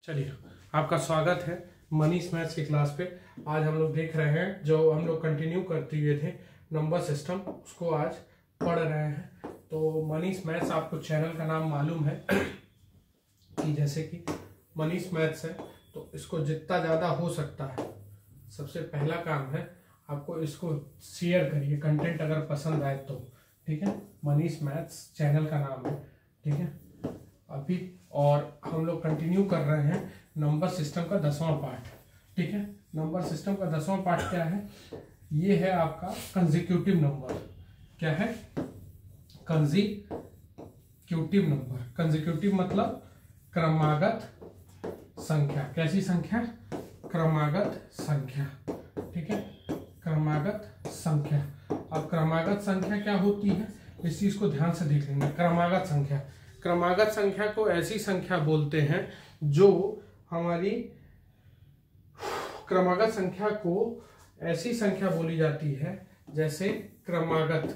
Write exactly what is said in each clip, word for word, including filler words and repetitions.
चलिए, आपका स्वागत है मनीष मैथ्स की क्लास पे। आज हम लोग देख रहे हैं जो हम लोग कंटिन्यू करते हुए थे नंबर सिस्टम, उसको आज पढ़ रहे हैं। तो मनीष मैथ्स, आपको चैनल का नाम मालूम है कि जैसे कि मनीष मैथ्स है, तो इसको जितना ज़्यादा हो सकता है, सबसे पहला काम है आपको इसको शेयर करिए, कंटेंट अगर पसंद आए तो। ठीक है, मनीष मैथ्स चैनल का नाम है। ठीक है, अभी और हम लोग कंटिन्यू कर रहे हैं नंबर सिस्टम का दसवां पार्ट। ठीक है, नंबर सिस्टम का दसवां पार्ट क्या है? ये है आपका कंसेक्यूटिव नंबर। क्या है? Consecutive number. कंसेक्यूटिव मतलब क्रमागत संख्या। कैसी संख्या? क्रमागत संख्या। ठीक है, क्रमागत संख्या। अब क्रमागत संख्या क्या होती है, इस चीज को ध्यान से देख लेंगे। क्रमागत संख्या क्रमागत संख्या को ऐसी संख्या बोलते हैं जो हमारी क्रमागत संख्या को ऐसी संख्या बोली जाती है जैसे क्रमागत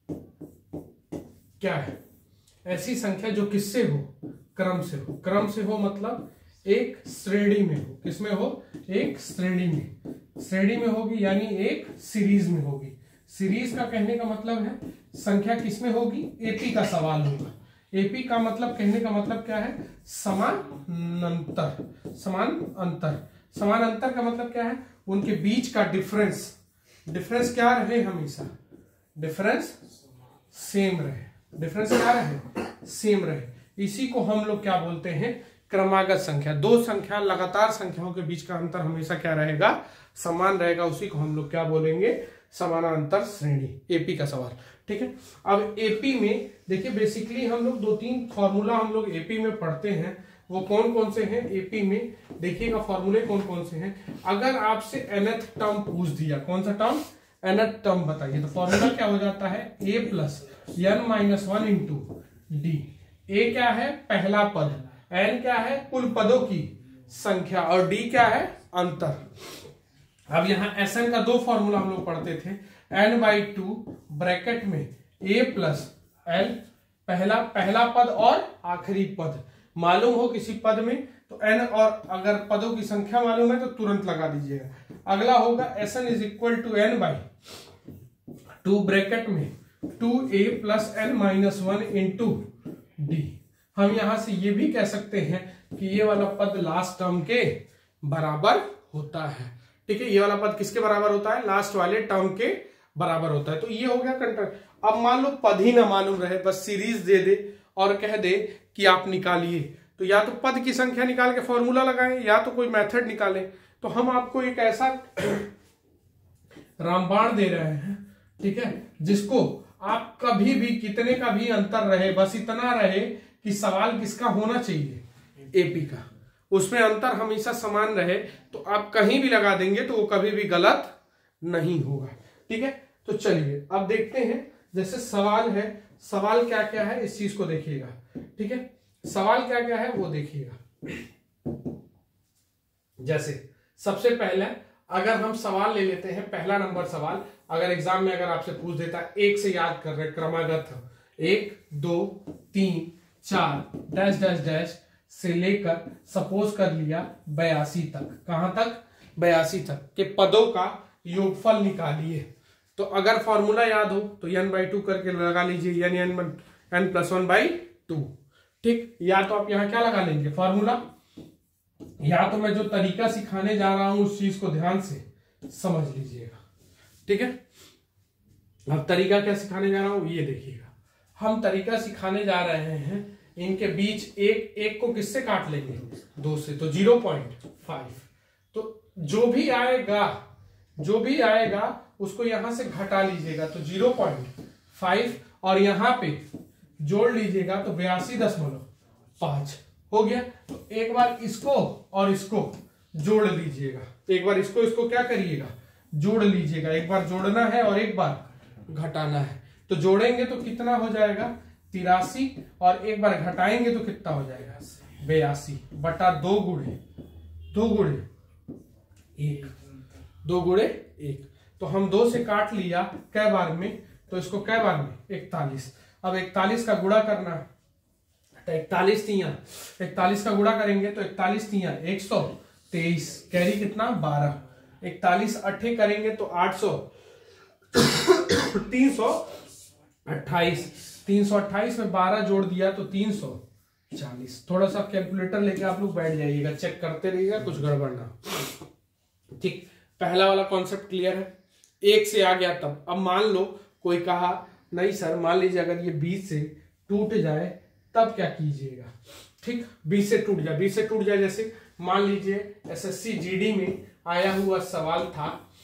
क्या है? ऐसी संख्या जो किससे हो? क्रम से हो। क्रम से हो मतलब एक श्रेणी में हो। किसमें हो? एक श्रेणी में। श्रेणी में होगी यानी एक सीरीज में होगी। सीरीज का कहने का मतलब है संख्या किसमें होगी? एपी का सवाल होगा। एपी का मतलब, कहने का मतलब क्या है? समानांतर। समान अंतर। समान अंतर का मतलब क्या है? उनके बीच का डिफरेंस। डिफरेंस क्या रहे? हमेशा डिफरेंस सेम रहे। डिफरेंस क्या रहे? सेम रहे। इसी को हम लोग क्या बोलते हैं? क्रमागत संख्या। दो संख्या, लगातार संख्याओं के बीच का अंतर हमेशा क्या रहेगा? समान रहेगा। उसी को हम लोग क्या बोलेंगे? समानांतर श्रेणी। एपी का सवाल। ठीक है, अब एपी में देखिए, बेसिकली हम लोग दो तीन फॉर्मूला हम लोग एपी में पढ़ते हैं। वो कौन कौन से हैं एपी में? देखिएगा फॉर्मूले कौन कौन से हैं। अगर आपसे nth टर्म पूछ दिया, कौन सा टर्म? nth टर्म बताइए, तो फॉर्मूला क्या हो जाता है? a plus N minus one into D. A क्या है? पहला पद। एन क्या है? कुल पदों की संख्या। और डी क्या है? अंतर। अब यहाँ एस एन का दो फॉर्मूला हम लोग पढ़ते थे। एन बाई टू ब्रैकेट में ए प्लस एल, पहला पहला पद और आखिरी पद मालूम हो किसी पद में तो एन, और अगर पदों की संख्या मालूम है तो तुरंत लगा दीजिएगा। अगला होगा S N is equal to N by two bracket में two A plus N minus one into D. हम यहां से ये भी कह सकते हैं कि ये वाला पद लास्ट टर्म के बराबर होता है। ठीक है, ये वाला पद किसके बराबर होता है? लास्ट वाले टर्म के बराबर होता है। तो ये हो गया कंटेंट। अब मान लो पद ही ना मालूम रहे, बस सीरीज दे दे और कह दे कि आप निकालिए, तो या तो पद की संख्या निकाल के फॉर्मूला लगाएं या तो कोई मेथड निकालें। तो हम आपको एक ऐसा रामबाण दे रहे हैं, ठीक है, जिसको आप कभी भी कितने का भी अंतर रहे, बस इतना रहे कि सवाल किसका होना चाहिए? एपी का। उसमें अंतर हमेशा समान रहे, तो आप कहीं भी लगा देंगे तो वो कभी भी गलत नहीं होगा। ठीक है, तो चलिए अब देखते हैं। जैसे सवाल है, सवाल क्या क्या है इस चीज को देखिएगा। ठीक है, सवाल क्या क्या है वो देखिएगा। जैसे सबसे पहले अगर हम सवाल ले लेते हैं, पहला नंबर सवाल, अगर एग्जाम में अगर आपसे पूछ देता है, एक से याद कर रहे क्रमागत, एक दो तीन चार डैश डैश डैश से लेकर सपोज कर लिया बयासी तक। कहां तक? बयासी तक के पदों का योगफल निकालिए। तो अगर फॉर्मूला याद हो तो एन बाई टू करके लगा लीजिए, N N N plus one by two. ठीक, या तो आप यहां क्या लगा लेंगे? फॉर्मूला, या तो मैं जो तरीका सिखाने जा रहा हूं उस चीज को ध्यान से समझ लीजिएगा। ठीक है, अब तरीका क्या सिखाने जा रहा हूं ये देखिएगा। हम तरीका सिखाने जा रहे हैं, इनके बीच एक एक को किससे काट लेंगे? दो से, तो जीरो पॉइंट फाइव। तो जो भी आएगा जो भी आएगा उसको यहां से घटा लीजिएगा, तो जीरो पॉइंट फाइव, और यहां पे जोड़ लीजिएगा तो बयासी दशमलव पांच हो गया। तो एक बार इसको और इसको जोड़ लीजिएगा। एक बार इसको इसको क्या करिएगा? जोड़ लीजिएगा। एक बार जोड़ना है और एक बार घटाना है। तो जोड़ेंगे तो कितना हो जाएगा? तिरासी, और एक बार घटाएंगे तो कितना हो जाएगा? बयासी बटा दो गुणे दो गुणे एक, दो गुणे एक। तो हम दो से काट लिया कै बार में? तो इसको कै बार में? इकतालीस। अब इकतालीस का गुणा करना तो इकतालीस तिया इकतालीस का गुणा करेंगे तो इकतालीस तिया एक सौ तेईस, कैरी कितना बारह, इकतालीस अट्ठे करेंगे तो आठ सौ, तीन सौ अट्ठाईस, तीन सौ अट्ठाईस में बारह जोड़ दिया तो तीन सौ चालीस। थोड़ा सा कैलकुलेटर लेके आप लोग बैठ जाइएगा, चेक करते रहिएगा, कुछ गड़बड़ ना। ठीक, पहला वाला कॉन्सेप्ट क्लियर है। एक से आ गया तब। अब मान लो कोई कहा नहीं सर, मान लीजिए अगर ये बीस से टूट जाए तब क्या कीजिएगा। ठीक, बीस से टूट जाए, बीस से टूट जाए जैसे मान लीजिए एसएससी जीडी में आया हुआ सवाल था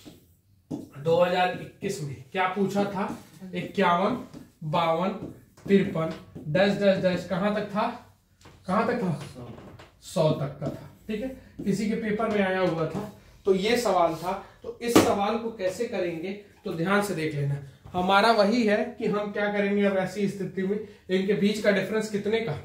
दो हज़ार इक्कीस में, क्या पूछा था, इक्यावन बावन तिरपन डैश डैश डैश, कहां तक था, कहां तक था, सौ तक का था। ठीक है, किसी के पेपर में आया हुआ था, तो ये सवाल था। तो इस सवाल को कैसे करेंगे तो ध्यान से देख लेना। हमारा वही है कि हम क्या करेंगे अब ऐसी स्थिति में, इनके बीच का डिफरेंस कितने का,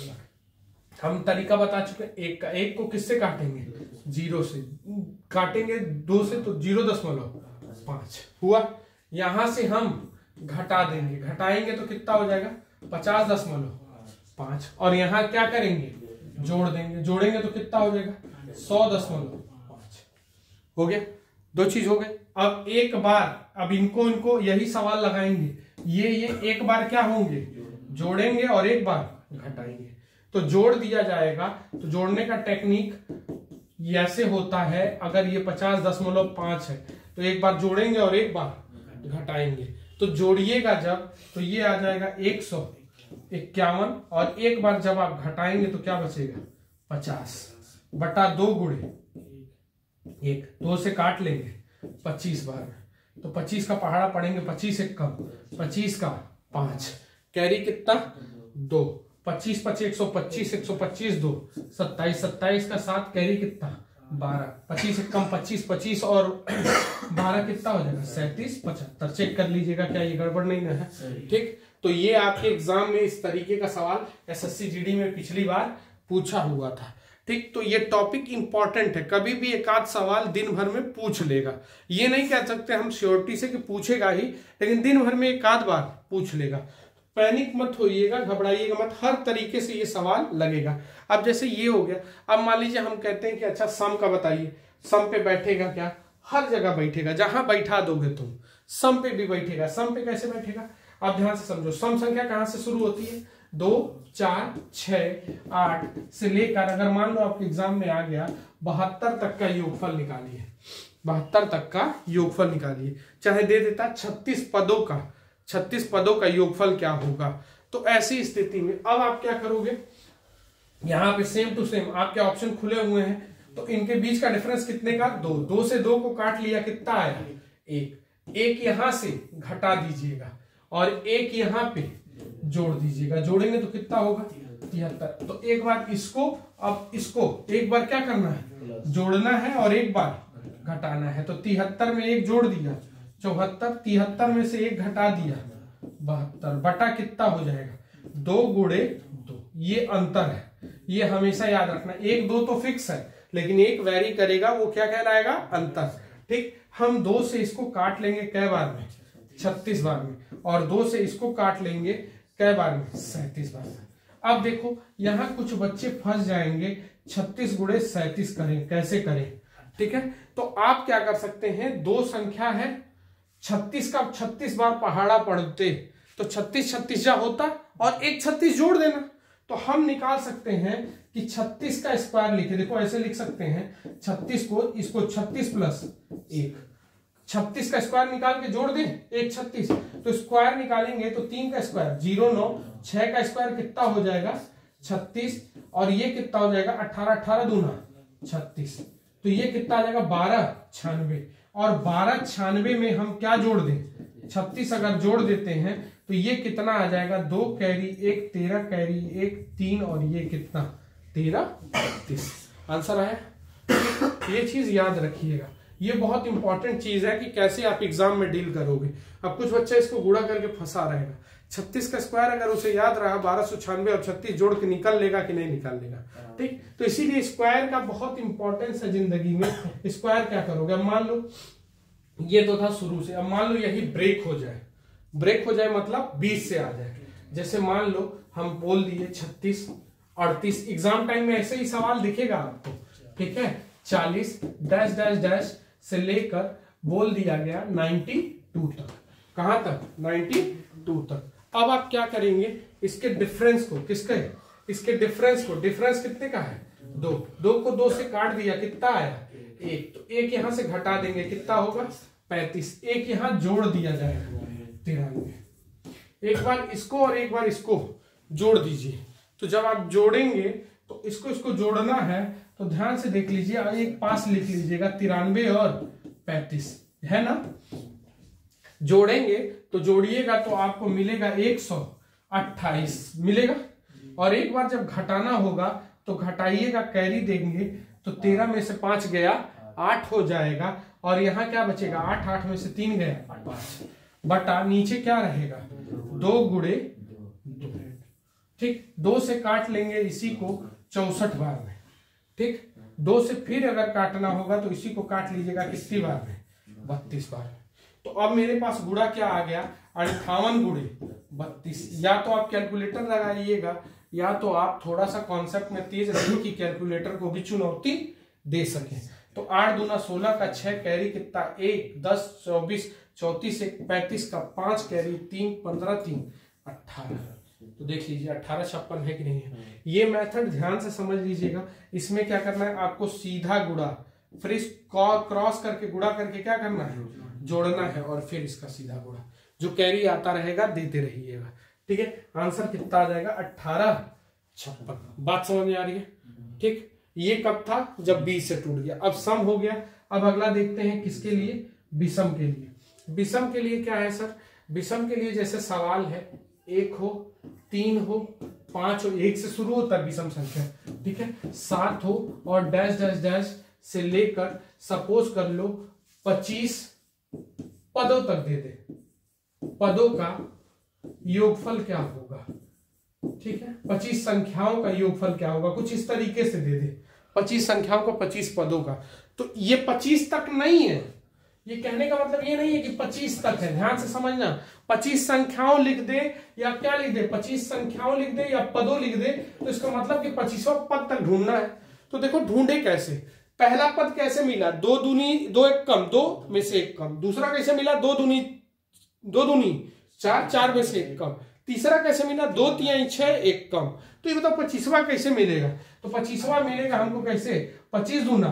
हम तरीका बता चुके हैं, एक का। एक को किससे काटेंगे, जीरो से काटेंगे, दो से तो जीरो दशमलव पांच हुआ। यहां से हम घटा देंगे, घटाएंगे तो कितना हो जाएगा, पचास दशमलव पांच, और यहां क्या करेंगे, जोड़ देंगे, जोड़ेंगे तो कितना हो जाएगा, सौ दशमलव पांच। हो गया, दो चीज हो गई। अब एक बार, अब इनको इनको यही सवाल लगाएंगे, ये ये एक बार क्या होंगे, जोड़ेंगे और एक बार घटाएंगे, तो जोड़ दिया जाएगा। तो जोड़ने का टेक्निक ऐसे होता है, अगर ये पचास दशमलव पांच है तो एक बार जोड़ेंगे और एक बार घटाएंगे, तो जोड़िएगा जब तो ये आ जाएगा एक सौ इक्यावन, और एक बार जब आप घटाएंगे तो क्या बचेगा, पचास बटा दो गुणे एक, दो से काट लेंगे पच्चीस बार में, तो पच्चीस का पहाड़ा पड़ेंगे, पच्चीस एक कम, पच्चीस का पांच, कैरी कितना दो, पच्चीस पच्चीस एक सौ पच्चीस, एक सौ पच्चीस दो सत्ताईस, सत्ताईस का सात, कैरी कितना बारह, पच्चीस एक कम पच्चीस, पच्चीस और बारह कितना हो जाएगा, सैंतीस, पचहत्तर। चेक कर लीजिएगा क्या ये गड़बड़ नहीं है। ठीक, तो ये आपके एग्जाम में इस तरीके का सवाल एसएससी जीडी में पिछली बार पूछा हुआ था। ठीक, तो ये टॉपिक इंपॉर्टेंट है, कभी भी एक आध सवाल दिन भर में पूछ लेगा। ये नहीं कह सकते हम श्योरिटी से कि पूछेगा ही, लेकिन दिन भर में एक आध बार पूछ लेगा। पैनिक मत होइएगा, घबराइएगा मत, हर तरीके से ये सवाल लगेगा। अब जैसे ये हो गया, अब मान लीजिए हम कहते हैं कि अच्छा सम का बताइए, सम पे बैठेगा क्या, हर जगह बैठेगा, जहां बैठा दोगे तुम सम पे भी बैठेगा। सम पे कैसे बैठेगा, आप ध्यान से समझो। सम संख्या कहां से शुरू होती है, दो चार छह आठ से लेकर, अगर मान लो आपके एग्जाम में आ गया बहत्तर तक का योगफल निकालिए, बहत्तर तक का योगफल निकालिए, चाहे दे देता छत्तीस पदों का, छत्तीस पदों का योगफल क्या होगा। तो ऐसी स्थिति में अब आप क्या करोगे, यहां पे सेम टू सेम आपके ऑप्शन खुले हुए हैं, तो इनके बीच का डिफरेंस कितने का, दो, दो से दो को काट लिया, कितना आया, एक, एक यहां से घटा दीजिएगा और एक यहां पे जोड़ दीजिएगा, जोड़ेंगे तो कितना होगा, तिहत्तर। तो एक बार इसको, अब इसको एक बार क्या करना है, जोड़ना है और एक बार घटाना है। तो तिहत्तर में एक जोड़ दिया चौहत्तर, तिहत्तर में से एक घटा दिया बहत्तर, बटा कितना हो जाएगा, दो गुणे दो। ये अंतर है, ये हमेशा याद रखना। एक दो तो फिक्स है, लेकिन एक वैरी करेगा, वो क्या कहलाएगा, अंतर। ठीक, हम दो से इसको काट लेंगे कै बार में, छत्तीस बार में, और दो से इसको काट लेंगे कै बार में, सैंतीस बार में। अब देखो यहां कुछ बच्चे फंस जाएंगे, छत्तीस गुणे सैंतीस करें, कैसे करें। ठीक है, तो आप क्या कर सकते हैं, दो संख्या है, छत्तीस का छत्तीस बार पहाड़ा पढ़ते तो छत्तीस छत्तीस जा होता और एक छत्तीस जोड़ देना। तो हम निकाल सकते हैं कि छत्तीस का स्क्वायर लिखे, देखो ऐसे लिख सकते हैं, छत्तीस को, इसको छत्तीस प्लस एक, छत्तीस का स्क्वायर निकाल के जोड़ दें, एक छत्तीस, तो स्क्वायर निकालेंगे तो तीन का स्क्वायर जीरो नौ, छह का स्क्वायर कितना हो जाएगा, छत्तीस, और ये कितना हो जाएगा, अठारह, अठारह दूना छत्तीस, तो ये कितना आ जाएगा, बारह छियानवे, और बारह छियानवे में हम क्या जोड़ दें, छत्तीस अगर जोड़ देते हैं तो ये कितना आ जाएगा, दो कैरी एक, तेरह कैरी एक, तीन, और ये कितना, तेरह बत्तीस। आंसर आया। ये चीज याद रखिएगा, ये बहुत इंपॉर्टेंट चीज है कि कैसे आप एग्जाम में डील करोगे। अब कुछ बच्चे इसको गुणा करके फंसा रहेगा, छत्तीस का स्क्वायर अगर उसे याद रहा, बारह सौ छियानवे और छत्तीस जोड़ के निकल लेगा कि नहीं निकाल लेगा। ठीक, तो इसीलिए स्क्वायर का बहुत इंपॉर्टेंस है जिंदगी में। स्क्वायर क्या करोगे, अब मान लो ये तो था शुरू से, अब मान लो यही ब्रेक हो जाए, ब्रेक हो जाए मतलब बीस से आ जाए। जैसे मान लो हम बोल दिए छत्तीस, अड़तीस। एग्जाम टाइम में ऐसे ही सवाल दिखेगा आपको, ठीक है। चालीस डैश डैश डैश से लेकर बोल दिया गया नाइन्टी टू तक। कहां तक? नाइन्टी टू तक। अब आप क्या करेंगे, इसके डिफरेंस को, किसके, इसके डिफरेंस को, डिफरेंस कितने का है? दो। दो को दो से काट दिया, कितना आया? एक। तो एक यहां से घटा देंगे, कितना होगा? पैंतीस। एक यहां जोड़ दिया जाएगा, तिरानवे। एक बार इसको और एक बार इसको जोड़ दीजिए। तो जब आप जोड़ेंगे तो इसको इसको जोड़ना है, तो ध्यान से देख लीजिए, एक पास लिख लीजिएगा, तिरानवे और पैंतीस, है ना। जोड़ेंगे तो जोड़िएगा तो आपको मिलेगा एक सौ अट्ठाईस मिलेगा। और एक बार जब घटाना होगा तो घटाइएगा, कैरी देंगे तो तेरह में से पांच गया, आठ हो जाएगा। और यहाँ क्या बचेगा? आठ। आठ में से तीन गया, पांच। बटा नीचे क्या रहेगा? दो गुड़े दो। ठीक, दो से काट लेंगे इसी को चौसठ बार में। ठीक, दो से फिर अगर काटना होगा तो इसी को काट लीजिएगा, कितनी बार में? बत्तीस बार में। तो अब मेरे पास गुड़ा क्या आ गया? अट्ठावन गुड़े बत्तीस। या तो आप कैलकुलेटर लगाइएगा, या तो आप थोड़ा सा कॉन्सेप्ट में तेज रहिए कि कैलकुलेटर को भी चुनौती दे सके। तो आठ दूना सोलह का, छह कैरी कितना? एक। दस, चौबीस, चौतीस, एक पैंतीस का, पांच कैरी, तीन, पंद्रह, तीन अट्ठारह। तो देख लीजिए अट्ठारह छप्पन है कि नहीं है। ये मेथड ध्यान से समझ लीजिएगा। इसमें क्या करना है आपको? सीधा गुड़ा, फिर इस क्रॉस करके गुड़ा करके क्या करना है? जोड़ना है, और फिर इसका सीधा गुड़ा। जो कैरी आता रहेगा देते रहिएगा, ठीक है। आंसर कितना आ जाएगा? अट्ठारह छप्पन। बात समझ में आ रही है? ठीक, ये कब था? जब बीस से टूट गया। अब सम हो गया। अब अगला देखते हैं किसके लिए? विषम के लिए। विषम के लिए क्या है सर? विषम के लिए जैसे सवाल है, एक हो, तीन हो, पांच हो, एक से शुरू होता है विषम संख्या, ठीक है। सात हो और डैश डैश डैश से लेकर सपोज कर लो पच्चीस पदों तक दे दे। पदों का योगफल क्या होगा? ठीक है, पच्चीस संख्याओं का योगफल क्या होगा? कुछ इस तरीके से दे दे, पच्चीस संख्याओं का, पच्चीस पदों का। तो ये पच्चीस तक नहीं है। ये कहने का मतलब ये नहीं है कि पच्चीस तक है। ध्यान से समझना, पच्चीस संख्याओं लिख दे या क्या लिख दे? पच्चीस संख्याओं लिख दे या पदों लिख दे, तो इसका मतलब कि पच्चीसवां पद तक ढूंढना है। तो देखो ढूंढे कैसे? पहला पद कैसे मिला? दो दूनी, दो एक कम, दो में से एक कम। दूसरा कैसे मिला? दो दूनी, दो दूनी चार, चार में से एक कम। तीसरा कैसे मिला? दो तिहाई छह, एक कम। तो ये बताओ पच्चीसवां कैसे मिलेगा? तो पच्चीसवां मिलेगा हमको कैसे? पच्चीस दूना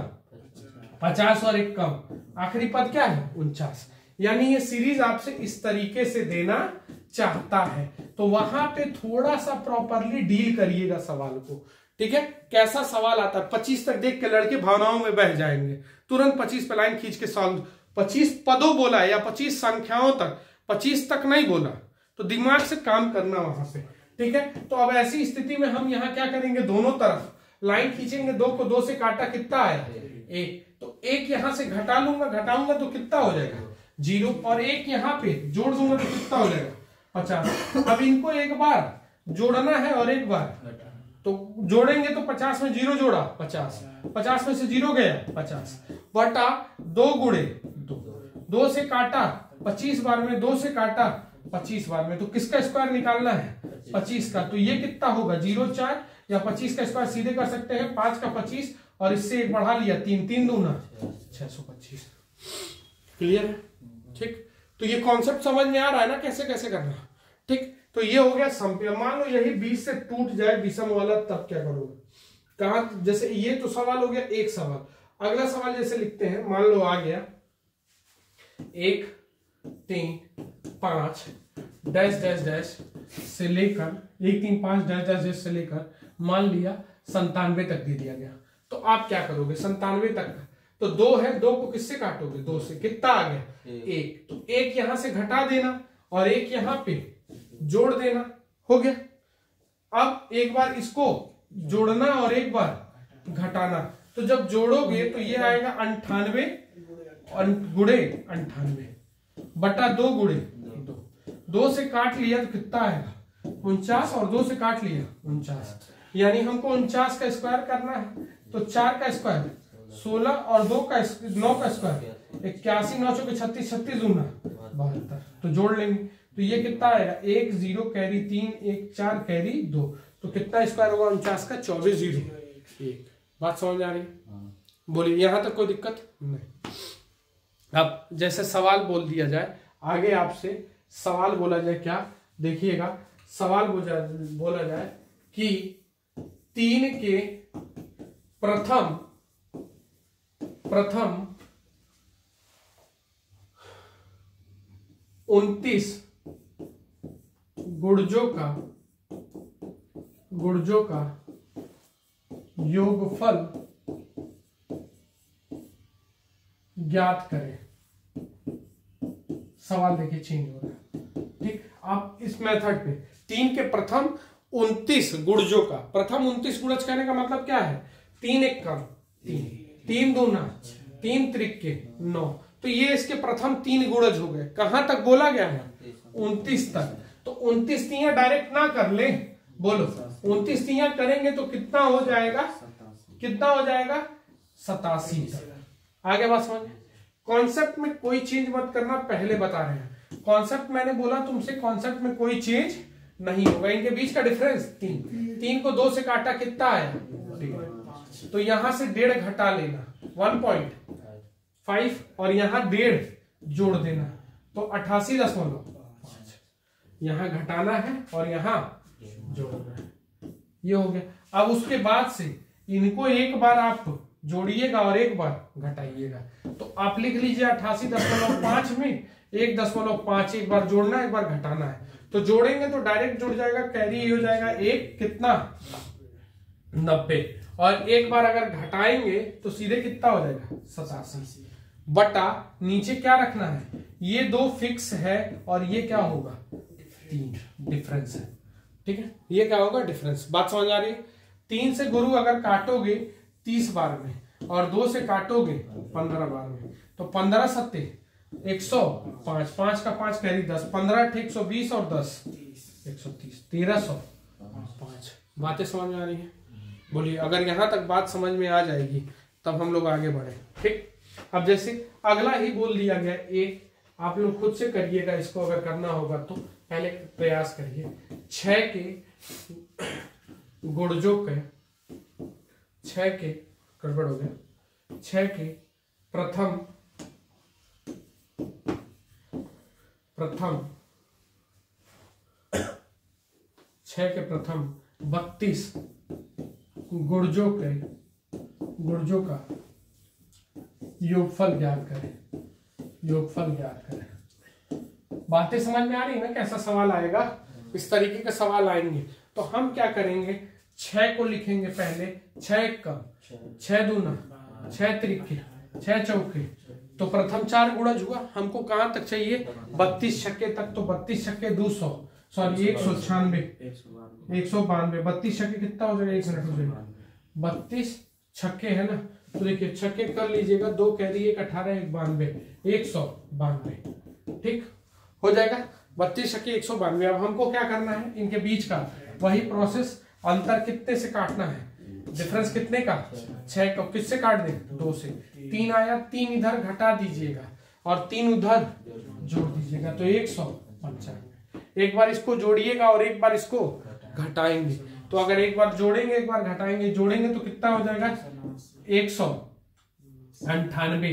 पचास और एक कम। आखिरी पद क्या है? उनचास। यानी ये सीरीज आपसे इस तरीके से देना चाहता है। तो वहां पे थोड़ा सा प्रॉपरली डील करिएगा सवाल को, ठीक है। कैसा सवाल आता है? पच्चीस तक देख के लड़के भावनाओं में बह जाएंगे, तुरंत पच्चीस पे लाइन खींच के सॉल्व। पच्चीस पदों बोला है या पच्चीस संख्याओं तक, पच्चीस तक नहीं बोला, तो दिमाग से काम करना वहां से, ठीक है। तो अब ऐसी स्थिति में हम यहाँ क्या करेंगे? दोनों तरफ लाइन खींचेंगे। दो को दो से काटा, कितना आया? एक। तो एक यहां से घटा लूंगा, घटाऊंगा तो कितना हो जाएगा? जीरो। और एक यहाँ पे जोड़ दूंगा तो कितना हो जाएगा? पचास। अब इनको एक बार जोड़ना है और एक बार, तो जोड़ेंगे तो पचास में जीरो जोड़ा, पचास। पचास में से जीरो गया, पचास। बटा दो गुणे दो। दो से काटा पच्चीस बार में, दो से काटा पच्चीस बार में। तो किसका स्क्वायर निकालना है? पच्चीस का। तो ये कितना होगा? जीरो चार, या पच्चीस का स्क्वायर सीधे कर सकते हैं, पांच का पच्चीस और इससे एक बढ़ा लिया, तीन। तीन दूना छह सौ पच्चीस। क्लियर है? ठीक। तो ये कॉन्सेप्ट समझ में आ रहा है ना, कैसे कैसे करना, ठीक। तो ये हो गया संपेय। मान लो यही बीस से टूट जाए विषम वाला, तब क्या करोगे? कहां? जैसे ये तो सवाल हो गया एक सवाल। अगला सवाल जैसे लिखते हैं, मान लो आ गया एक, तीन, पांच डैश डैश डैश से लेकर, एक तीन पांच डैश डैश डैश से लेकर मान लिया संतानवे तक दे दिया गया। तो आप क्या करोगे? संतानवे तक तो दो है, दो को किससे काटोगे? दो से। कितना आ गया? एक। तो एक यहां से घटा देना और एक यहां पे जोड़ देना, हो गया। अब एक बार इसको जोड़ना और एक बार घटाना। तो जब जोड़ोगे तो ये आएगा अंठानवे गुणे अंठानवे बटा दो गुणे दो। दो से काट लिया तो कितना आएगा? उनचास। और दो से काट लिया उनचास। यानी हमको उनचास का स्क्वायर करना है। तो चार का स्क्वायर सोलह और दो का नौ का स्क्वायर इक्यासी, नौ चौके छत्तीस, छत्तीस दूना बहत्तर। तो जोड़ लेंगे तो ये कितना आएगा, एक जीरो कैरी तीन, एक चार कैरी दो, तो कितना स्क्वायर होगा उनचास का, चौबीस जीरो एक। बात समझ आ रही है? बोलिए यहां तक कोई दिक्कत नहीं। अब जैसे सवाल बोल दिया जाए, आगे आपसे सवाल बोला जाए, क्या देखिएगा, सवाल बोला जाए कि तीन के प्रथम प्रथम उनतीस गुणजों का गुणजों का योगफल ज्ञात करें। सवाल देखिए चेंज हो रहा है, ठीक। आप इस मेथड पे तीन के प्रथम उनतीस गुणजों का, प्रथम उनतीस गुणज कहने का मतलब क्या है, तीन एक कम तीन, तीन दूना तीन त्रिके नौ, तो ये इसके प्रथम तीन गुणज हो गए। कहां तक बोला गया है, उनतीस तक। तो उनतीस तियां डायरेक्ट ना कर ले, बोलो उनतीस तियां करेंगे तो कितना हो जाएगा, कितना हो जाएगा, सतासी तक। आगे बात समझ, कॉन्सेप्ट में कोई चेंज मत करना, पहले बता रहे हैं। कॉन्सेप्ट मैंने बोला तुमसे, कॉन्सेप्ट में कोई चेंज नहीं होगा। इनके बीच का डिफरेंस तीन, तीन को दो से काटा कितना आया, तो यहां से डेढ़ घटा लेना, वन पॉइंट फाइव, और यहां डेढ़ जोड़ देना, तो अट्ठासी दशमलव यहां घटाना है और यहां जोड़ना है। ये हो गया। अब उसके बाद से इनको एक बार आप जोड़िएगा और एक बार घटाइएगा, तो आप लिख लीजिए अट्ठासी दशमलव पांच में एक दशमलव पांच, एक बार जोड़ना एक बार घटाना है, तो जोड़ेंगे तो डायरेक्ट जुड़ जाएगा, कैरी हो जाएगा एक कितना, नब्बे, और एक बार अगर घटाएंगे तो सीधे कितना हो जाएगा, सतासी, बटा नीचे क्या रखना है, ये दो फिक्स है और ये क्या होगा, तीन डिफरेंस है, ठीक है। ये क्या होगा, डिफरेंस। बात समझ आ रही है? तीन से गुरु अगर काटोगे तीस बार में और दो से काटोगे पंद्रह बार में, तो पंद्रह सत्ते एक सौ पांच, पांच का पांच कैरी दस, पंद्रह अठे एक सौ बीस और दस एक सौ तीस, तेरह सौ पांच। बातें समझ में आ रही है? बोलिए अगर यहां तक बात समझ में आ जाएगी तब हम लोग आगे बढ़े, ठीक। अब जैसे अगला ही बोल दिया गया एक, आप लोग खुद से करिएगा इसको, अगर करना होगा तो पहले प्रयास करिए। छह के गुणजों के, छह के गड़बड़ हो गया, छह के प्रथम प्रथम छह के प्रथम बत्तीस गुणजों के गुणजों का योगफल ज्ञात करें, योगफल ज्ञात करें। बातें समझ में आ रही है ना, कैसा सवाल आएगा, इस तरीके के सवाल आएंगे। तो हम क्या करेंगे, छह को लिखेंगे पहले, छह एक कम, छह दूना, छह त्रिके, छह चौके, तो प्रथम चार गुणज हुआ। हमको कहां तक चाहिए, बत्तीस छक्के तक, तो बत्तीस छक्के दो सौ, सॉरी एक सौ छियानवे, एक सौ बानवे, बत्तीस छक्के कितना हो जाएगा, एक मिनट हो जाएगा, बत्तीस छक्के है ना, तो देखिए छक्के कर लीजिएगा, दो कैरी एक अठारह, एक बानवे, एक सौ बानवे, ठीक हो जाएगा। बत्तीस छक्के एक सौ बानवे। अब हमको क्या करना है, इनके बीच का वही प्रोसेस, अंतर कितने से काटना है, डिफरेंस कितने का, छह का, किससे काट दें, दो से। तीन आया, तीन इधर घटा दीजिएगा और तीन उधर जोड़ दीजिएगा, तो एक सौ पंचानवे। एक बार इसको जोड़िएगा और एक बार इसको घटाएंगे, तो अगर एक बार जोड़ेंगे एक बार घटाएंगे, जोड़ेंगे तो कितना हो जाएगा, एक सौ अंठानवे।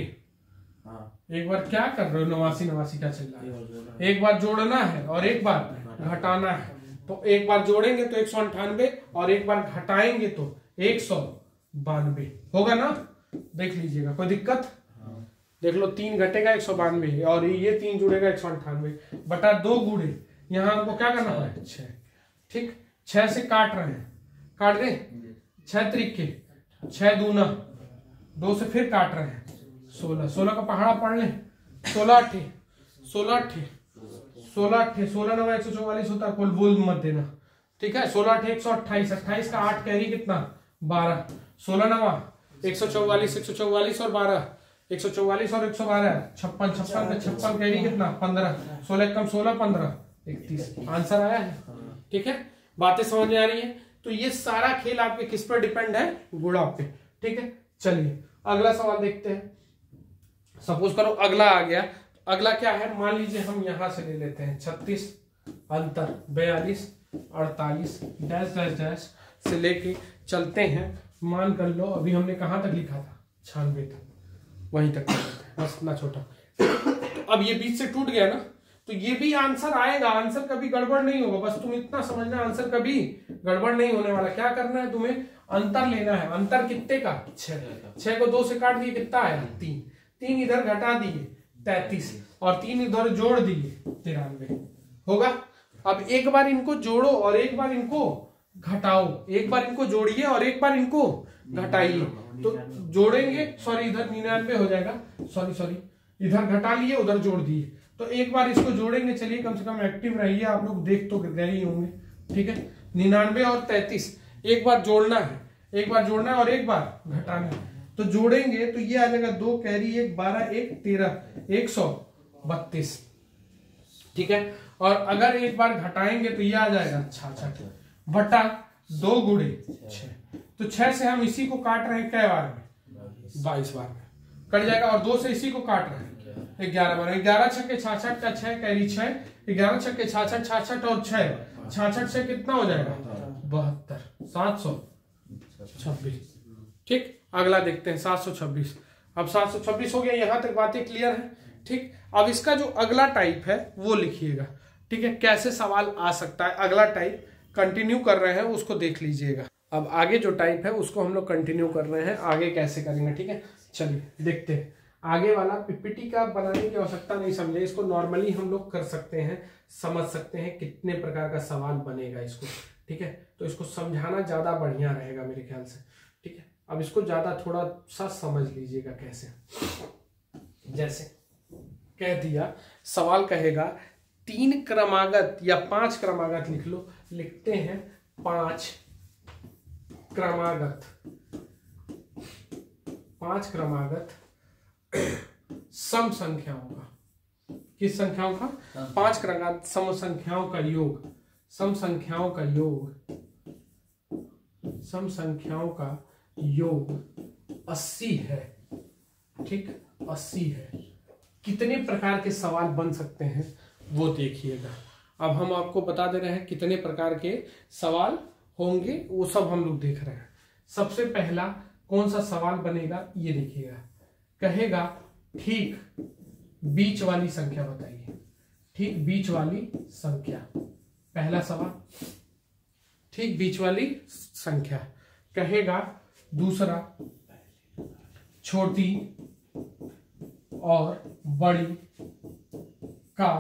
एक बार क्या कर रहे हो, नवासी नवासी क्या चल रहा है, एक बार जोड़ना है और एक बार घटाना है, तो एक बार जोड़ेंगे तो एक सौ अंठानवे और एक बार घटाएंगे तो एक सौ बानवे होगा ना। देख लीजिएगा, कोई दिक्कत, देख लो, तीन घटेगा एक सौ बानवे और ये तीन जुड़ेगा एक सौ अंठानवे, बटा दो गुड़े, यहाँ हमको क्या करना है, छह, ठीक। छह से काट रहे हैं, काट दे, छह त्रिके, छह दूना, दो से फिर काट रहे हैं, सोलह, सोलह का पहाड़ा पढ़ लें, सोलह अट्ठे सोलह अट्ठे सोलह अट्ठे सोलह नवा एक सौ चौवालीस होता है, कोई बोल मत देना, ठीक है। सोलह अट्ठे एक सौ अट्ठाईस, अट्ठाईस का आठ कैरी कितना, बारह, सोलह नवा एक सौ चौवालीस, एक सौ चौवालीस और बारह, एक सौ चौवालीस और एक सौ बारह, छप्पन, छप्पन का छप्पन कैरी कितना, पंद्रह, सोलह कम सोलह, पंद्रह, इकतीस। आंसर आया है, ठीक है। बातें समझ में आ रही है? तो ये सारा खेल आपके किस पर डिपेंड है, गुणा पे, ठीक है। चलिए अगला सवाल देखते हैं। सपोज करो अगला आ गया, अगला क्या है, मान लीजिए हम यहां से ले लेते हैं छत्तीस अंतर बयालीस अड़तालीस डैश डैश डैश से लेके चलते हैं। मान कर लो अभी हमने कहां तक लिखा था, छियानवे तक, वहीं तक बस इतना छोटा। तो अब ये बीच से टूट गया ना, तो ये भी आंसर आएगा, आंसर कभी गड़बड़ नहीं होगा। बस तुम इतना समझना, आंसर कभी गड़बड़ नहीं होने वाला। क्या करना है तुम्हें, अंतर लेना है। अंतर कितने का, छह। छह को दो से काट दिए, कितना आया, तीन। तीन इधर घटा दिए, तैतीस, और तीन इधर जोड़ दिए, तिरानवे होगा। अब एक बार इनको जोड़ो और एक बार इनको घटाओ, एक बार इनको जोड़िए और एक बार इनको घटाइए। तो जोड़ेंगे, सॉरी इधर निन्यानवे हो जाएगा, सॉरी सॉरी इधर घटा लिए उधर जोड़ दिए, तो एक बार इसको जोड़ेंगे। चलिए कम से कम एक्टिव रहिए, आप लोग देख तो गए ही होंगे, ठीक है। निन्यानवे और तैतीस एक बार जोड़ना है, एक बार जोड़ना है और एक बार घटाना है। तो जोड़ेंगे तो ये आ जाएगा दो कैरी एक, बारह एक तेरह, एक सौ बत्तीस, ठीक है। और अगर एक बार घटाएंगे तो ये आ जाएगा छाछठ बटा दो गुड़े छह। तो छह से हम इसी को काट रहे हैं कै बार में, बाईस बार में कट जाएगा। और दो से इसी को काट रहे हैं ग्यारह बार, ग्यारह छक्के छाछठ का छह कैरी छह, ग्यारह छक्के छाछठ, छाछठ और छह, छाछठ से कितना हो जाएगा, बहत्तर, सात सौ छब्बीस, ठीक। अगला देखते हैं सात सौ छब्बीस। अब सात सौ छब्बीस हो गया, यहां तक बातें क्लियर है, ठीक। अब इसका जो अगला टाइप है वो लिखिएगा, ठीक है। कैसे सवाल आ सकता है, अगला टाइप कंटिन्यू कर रहे हैं उसको देख लीजिएगा। अब आगे जो टाइप है उसको हम लोग कंटिन्यू कर रहे हैं, आगे कैसे करेंगे, ठीक है। चलिए देखते हैं। आगे वाला पीपीटी का बनाने की आवश्यकता नहीं समझे, इसको नॉर्मली हम लोग कर सकते हैं, समझ सकते हैं कितने प्रकार का सवाल बनेगा इसको, ठीक है। तो इसको समझाना ज्यादा बढ़िया रहेगा मेरे ख्याल से, ठीक है। अब इसको ज्यादा थोड़ा सा समझ लीजिएगा कैसे। जैसे कह दिया, सवाल कहेगा तीन क्रमागत या पांच क्रमागत लिख लो, लिखते हैं पांच क्रमागत, पांच क्रमागत सम संख्याओं का, किस संख्याओं का, पांच क्रमागत सम संख्याओं का योग, सम संख्याओं का योग, सम संख्याओं का योग अस्सी है, ठीक, अस्सी है। कितने प्रकार के सवाल बन सकते हैं वो देखिएगा। अब हम आपको बता दे रहे हैं कितने प्रकार के सवाल होंगे, वो सब हम लोग देख रहे हैं। सबसे पहला कौन सा सवाल बनेगा ये देखिएगा, कहेगा ठीक बीच वाली संख्या बताइए, ठीक बीच वाली संख्या, पहला सवाल ठीक बीच वाली संख्या कहेगा। दूसरा छोटी और बड़ी का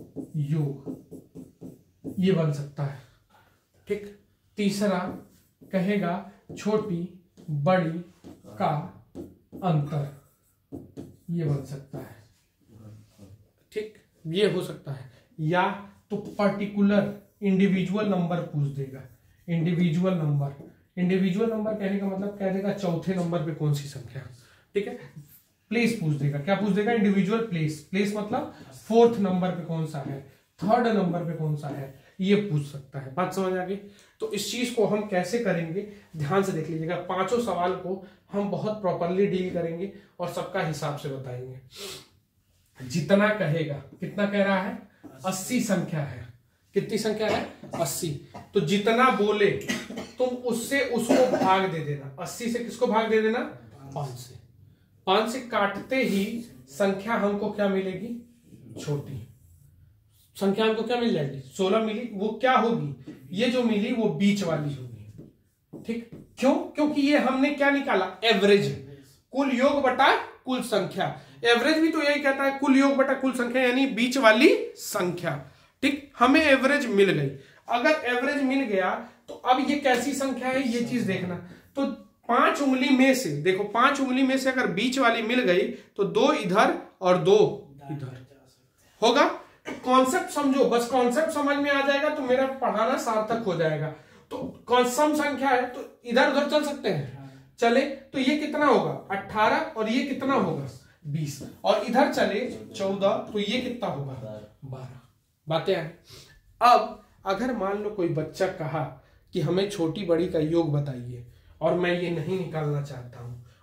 योग, ये बन सकता है, ठीक। तीसरा कहेगा छोटी बड़ी का अंतर, ये बन सकता है, ठीक, ये हो सकता है। या तो पर्टिकुलर इंडिविजुअल नंबर पूछ देगा, इंडिविजुअल नंबर, इंडिविजुअल नंबर कहने का मतलब कह देगा चौथे नंबर पे कौन सी संख्या, ठीक है। प्लेस पूछ देगा, क्या पूछ देगा, इंडिविजुअल प्लेस, प्लेस मतलब फोर्थ नंबर पे कौन सा है, थर्ड नंबर पे कौन सा है, ये पूछ सकता है। बात समझ आ गई। तो इस चीज को हम कैसे करेंगे ध्यान से देख लीजिएगा। पांचों सवाल को हम बहुत प्रॉपरली डील करेंगे और सबका हिसाब से बताएंगे। जितना कहेगा, कितना कह रहा है, अस्सी संख्या है, कितनी संख्या है, अस्सी। तो जितना बोले तुम उससे उसको भाग दे देना, अस्सी से किसको भाग दे देना, पांच से। पांच से काटते ही संख्या हमको क्या मिलेगी, छोटी संख्या हमको क्या मिल जाएगी, सोलह मिली। वो क्या होगी, ये जो मिली वो बीच वाली होगी, ठीक। क्यों, क्योंकि ये हमने क्या निकाला, एवरेज, कुल योग बटा कुल संख्या। एवरेज भी तो यही कहता है, कुल योग बटा कुल संख्या, यानी बीच वाली संख्या, ठीक। हमें एवरेज मिल गई। अगर एवरेज मिल गया तो अब ये कैसी संख्या है ये चीज देखना। तो पांच उंगली में से देखो, पांच उंगली में से अगर बीच वाली मिल गई तो दो इधर और दो इधर होगा। कॉन्सेप्ट समझो, बस कॉन्सेप्ट समझ में आ जाएगा तो मेरा पढ़ाना सार्थक हो जाएगा। तो सम संख्या है तो इधर उधर चल सकते हैं, चले तो ये कितना होगा, अट्ठारह, और ये कितना होगा, बीस, और इधर चले चौदह, तो ये कितना होगा, बारह। बातें हैं। अब अगर मान लो कोई बच्चा कहा कि हमें छोटी बड़ी का योग बताइए और मैं ये नहीं निकालना चाहता हूं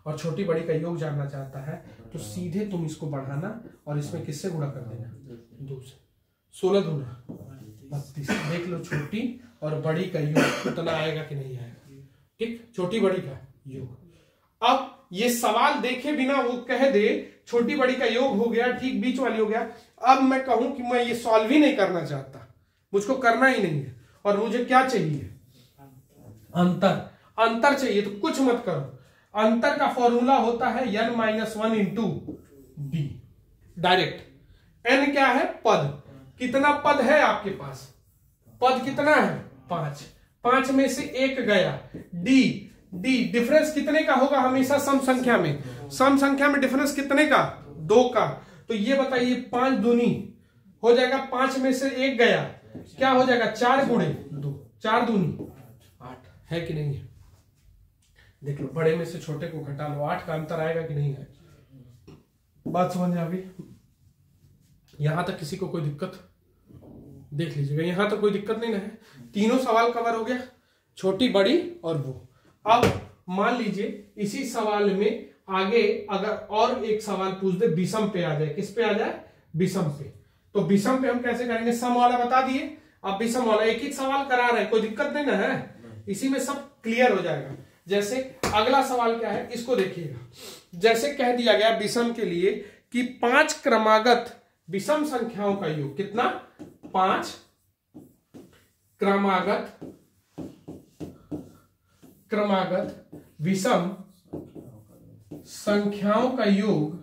और छोटी बड़ी का योग जानना चाहता है तो सीधे तुम इसको बढ़ाना और इसमें किससे गुणा कर देना, दो से। सोलह दूना बत्तीस। देख लो छोटी और बड़ी का योग उतना आएगा कि नहीं आएगा, ठीक, छोटी बड़ी का योग। अब ये सवाल देखे बिना वो कह दे छोटी बड़ी का योग हो गया, ठीक, बीच वाली हो गया। अब मैं कहूं कि मैं ये सॉल्व ही नहीं करना चाहता, मुझको करना ही नहीं है, और मुझे क्या चाहिए, अंतर। अंतर चाहिए तो कुछ मत करो, अंतर का फॉर्मूला होता है N minus one into D, direct. N क्या है, पद। कितना पद है आपके पास, पद कितना है, पांच। पांच में से एक गया, डी। डी डिफरेंस कितने का होगा, हमेशा सम संख्या में। सम संख्या में डिफरेंस कितने का, दो का। तो ये बताइए पांच दूनी हो जाएगा, पांच में से एक गया, क्या हो जाएगा, चार गुणे दो, चार दूनी आठ, है कि नहीं है। देख लो, बड़े में से छोटे को घटा लो, आठ का अंतर आएगा कि नहीं आएगा। बात समझ आ गई। यहां तक किसी को कोई दिक्कत, देख लीजिएगा, यहां तक कोई दिक्कत नहीं ना है। तीनों सवाल कवर हो गया, छोटी बड़ी और वो। अब मान लीजिए इसी सवाल में आगे अगर और एक सवाल पूछ दे, विषम पे आ जाए, किस पे आ जाए, विषम पे। तो विषम पे हम कैसे करेंगे, सम वाला बता दिए, अब विषम वाला एक ही सवाल करा रहे हैं, कोई दिक्कत नहीं ना है, इसी में सब क्लियर हो जाएगा। जैसे अगला सवाल क्या है, इसको देखिएगा। जैसे कह दिया गया विषम के लिए कि पांच क्रमागत विषम संख्याओं का योग, कितना, पांच क्रमागत क्रमागत विषम संख्याओं का योग,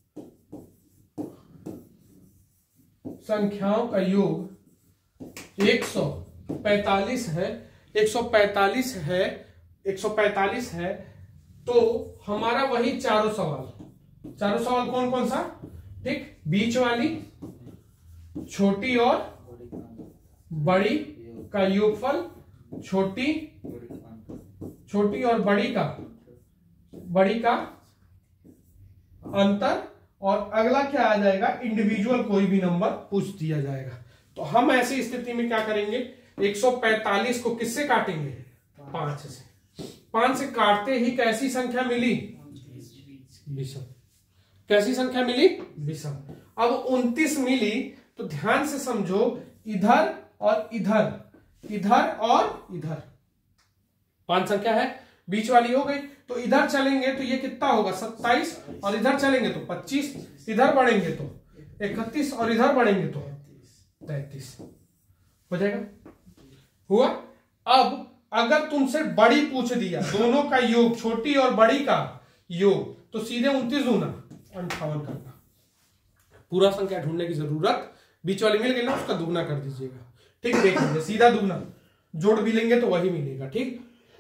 संख्याओं का योग एक सौ पैतालीस है, एक सौ पैतालीस है, एक सौ पैतालीस है। तो हमारा वही चारों सवाल, चारों सवाल कौन कौन सा, ठीक, बीच वाली, छोटी और बड़ी का योगफल, छोटी छोटी और बड़ी का बड़ी का अंतर, और अगला क्या आ जाएगा, इंडिविजुअल कोई भी नंबर पूछ दिया जाएगा। तो हम ऐसी स्थिति में क्या करेंगे, एक सौ पैतालीस को किससे काटेंगे, पांच से। पांच से काटते ही कैसी संख्या मिली, विषम। कैसी संख्या मिली, विषम। अब उनतीस मिली, तो ध्यान से समझो, इधर और इधर, इधर और इधर, पांच संख्या है, बीच वाली हो गई। तो इधर चलेंगे तो ये कितना होगा, सत्ताईस, और इधर चलेंगे तो पच्चीस, इधर बढ़ेंगे तो इकतीस, और इधर बढ़ेंगे तो तैतीस हो जाएगा, हुआ। अब अगर तुमसे बड़ी पूछ दिया, दोनों का योग, छोटी और बड़ी का योग, तो सीधे उनतीस दूना अंठावन करना। पूरा संख्या ढूंढने की जरूरत, बीच वाली मिल गई ना, उसका दुगना कर दीजिएगा, ठीक, देख लीजिए, सीधा दुगना, जोड़ भी लेंगे तो वही मिलेगा, ठीक।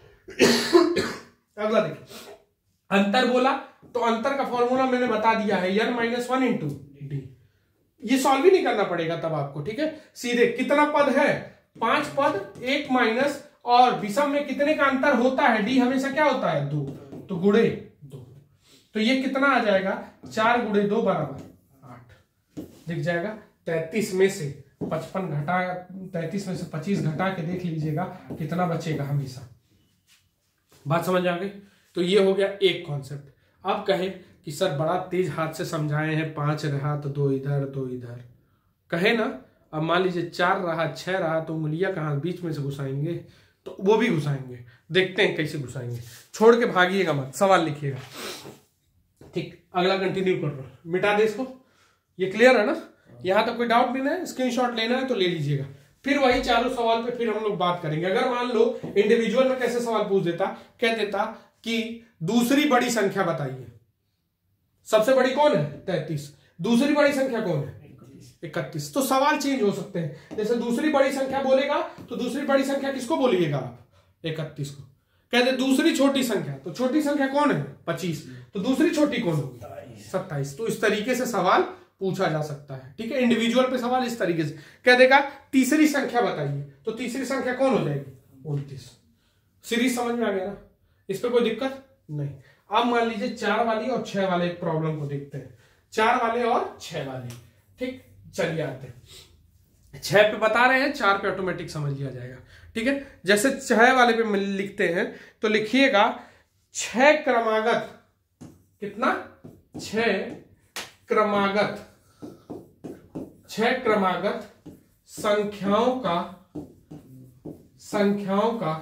अगला देखिए, अंतर बोला तो अंतर का फॉर्मूला मैंने बता दिया है, N minus one into D. ये सॉल्व ही नहीं करना पड़ेगा तब आपको, ठीक है। सीधे कितना पद है, पांच पद, एक माइनस, और विषम में कितने का अंतर होता है, डी हमेशा क्या होता है, दो, तो गुणे दो। तो ये कितना आ जाएगा, चार गुणे दो बराबर आठ, दिख जाएगा। तैतीस में से पचपन घटा, तैतीस में से पच्चीस घटा के देख लीजिएगा कितना बचेगा, हमेशा। बात समझ आ गई। तो ये हो गया एक कॉन्सेप्ट। अब कहे कि सर बड़ा तेज हाथ से समझाए हैं, पांच रहा तो दो इधर दो इधर, कहे ना। अब मान लीजिए चार रहा, छह रहा, तो उंगलियां कहां बीच में से घुसाएंगे, तो वो भी घुसाएंगे, देखते हैं कैसे घुसाएंगे। छोड़ के भागिएगा मत, सवाल लिखिएगा, ठीक। अगला कंटिन्यू कर लो, मिटा दे इसको। ये क्लियर है ना, यहां तक कोई डाउट लेना है, स्क्रीनशॉट लेना है तो ले लीजिएगा। फिर वही चारों सवाल पे फिर हम लोग बात करेंगे। अगर मान लो इंडिविजुअल में कैसे सवाल पूछ देता, कह देता कि दूसरी बड़ी संख्या बताइए, सबसे बड़ी कौन है, तैतीस, दूसरी बड़ी संख्या कौन है, इकतीस, तो सवाल चेंज हो सकते हैं। जैसे दूसरी बड़ी संख्या बोलेगा तो दूसरी बड़ी संख्या किसको बोलिएगा आप, इकतीस को। कहते दूसरी छोटी संख्या, तो छोटी संख्या कौन है, पच्चीस, तो दूसरी छोटी कौन होगी, सत्ताईस। तो इस तरीके से सवाल पूछा जा सकता है, ठीक है। इंडिविजुअल पे सवाल इस तरीके से कह देगा, तीसरी संख्या बताइए, तो तीसरी संख्या कौन हो जाएगी, उनतीस। सीरीज समझ में आ गया ना, इस पे कोई दिक्कत नहीं। अब मान लीजिए चार वाली और छह वाले एक प्रॉब्लम को देखते हैं, चार वाले और छह वाले, ठीक। चलिए आते हैं, छह पे बता रहे हैं, चार पे ऑटोमेटिक समझ लिया जाएगा, ठीक है। जैसे छह वाले पे लिखते हैं तो लिखिएगा, छह क्रमागत कितना, छह क्रमागत, छह क्रमागत संख्याओं का संख्याओं का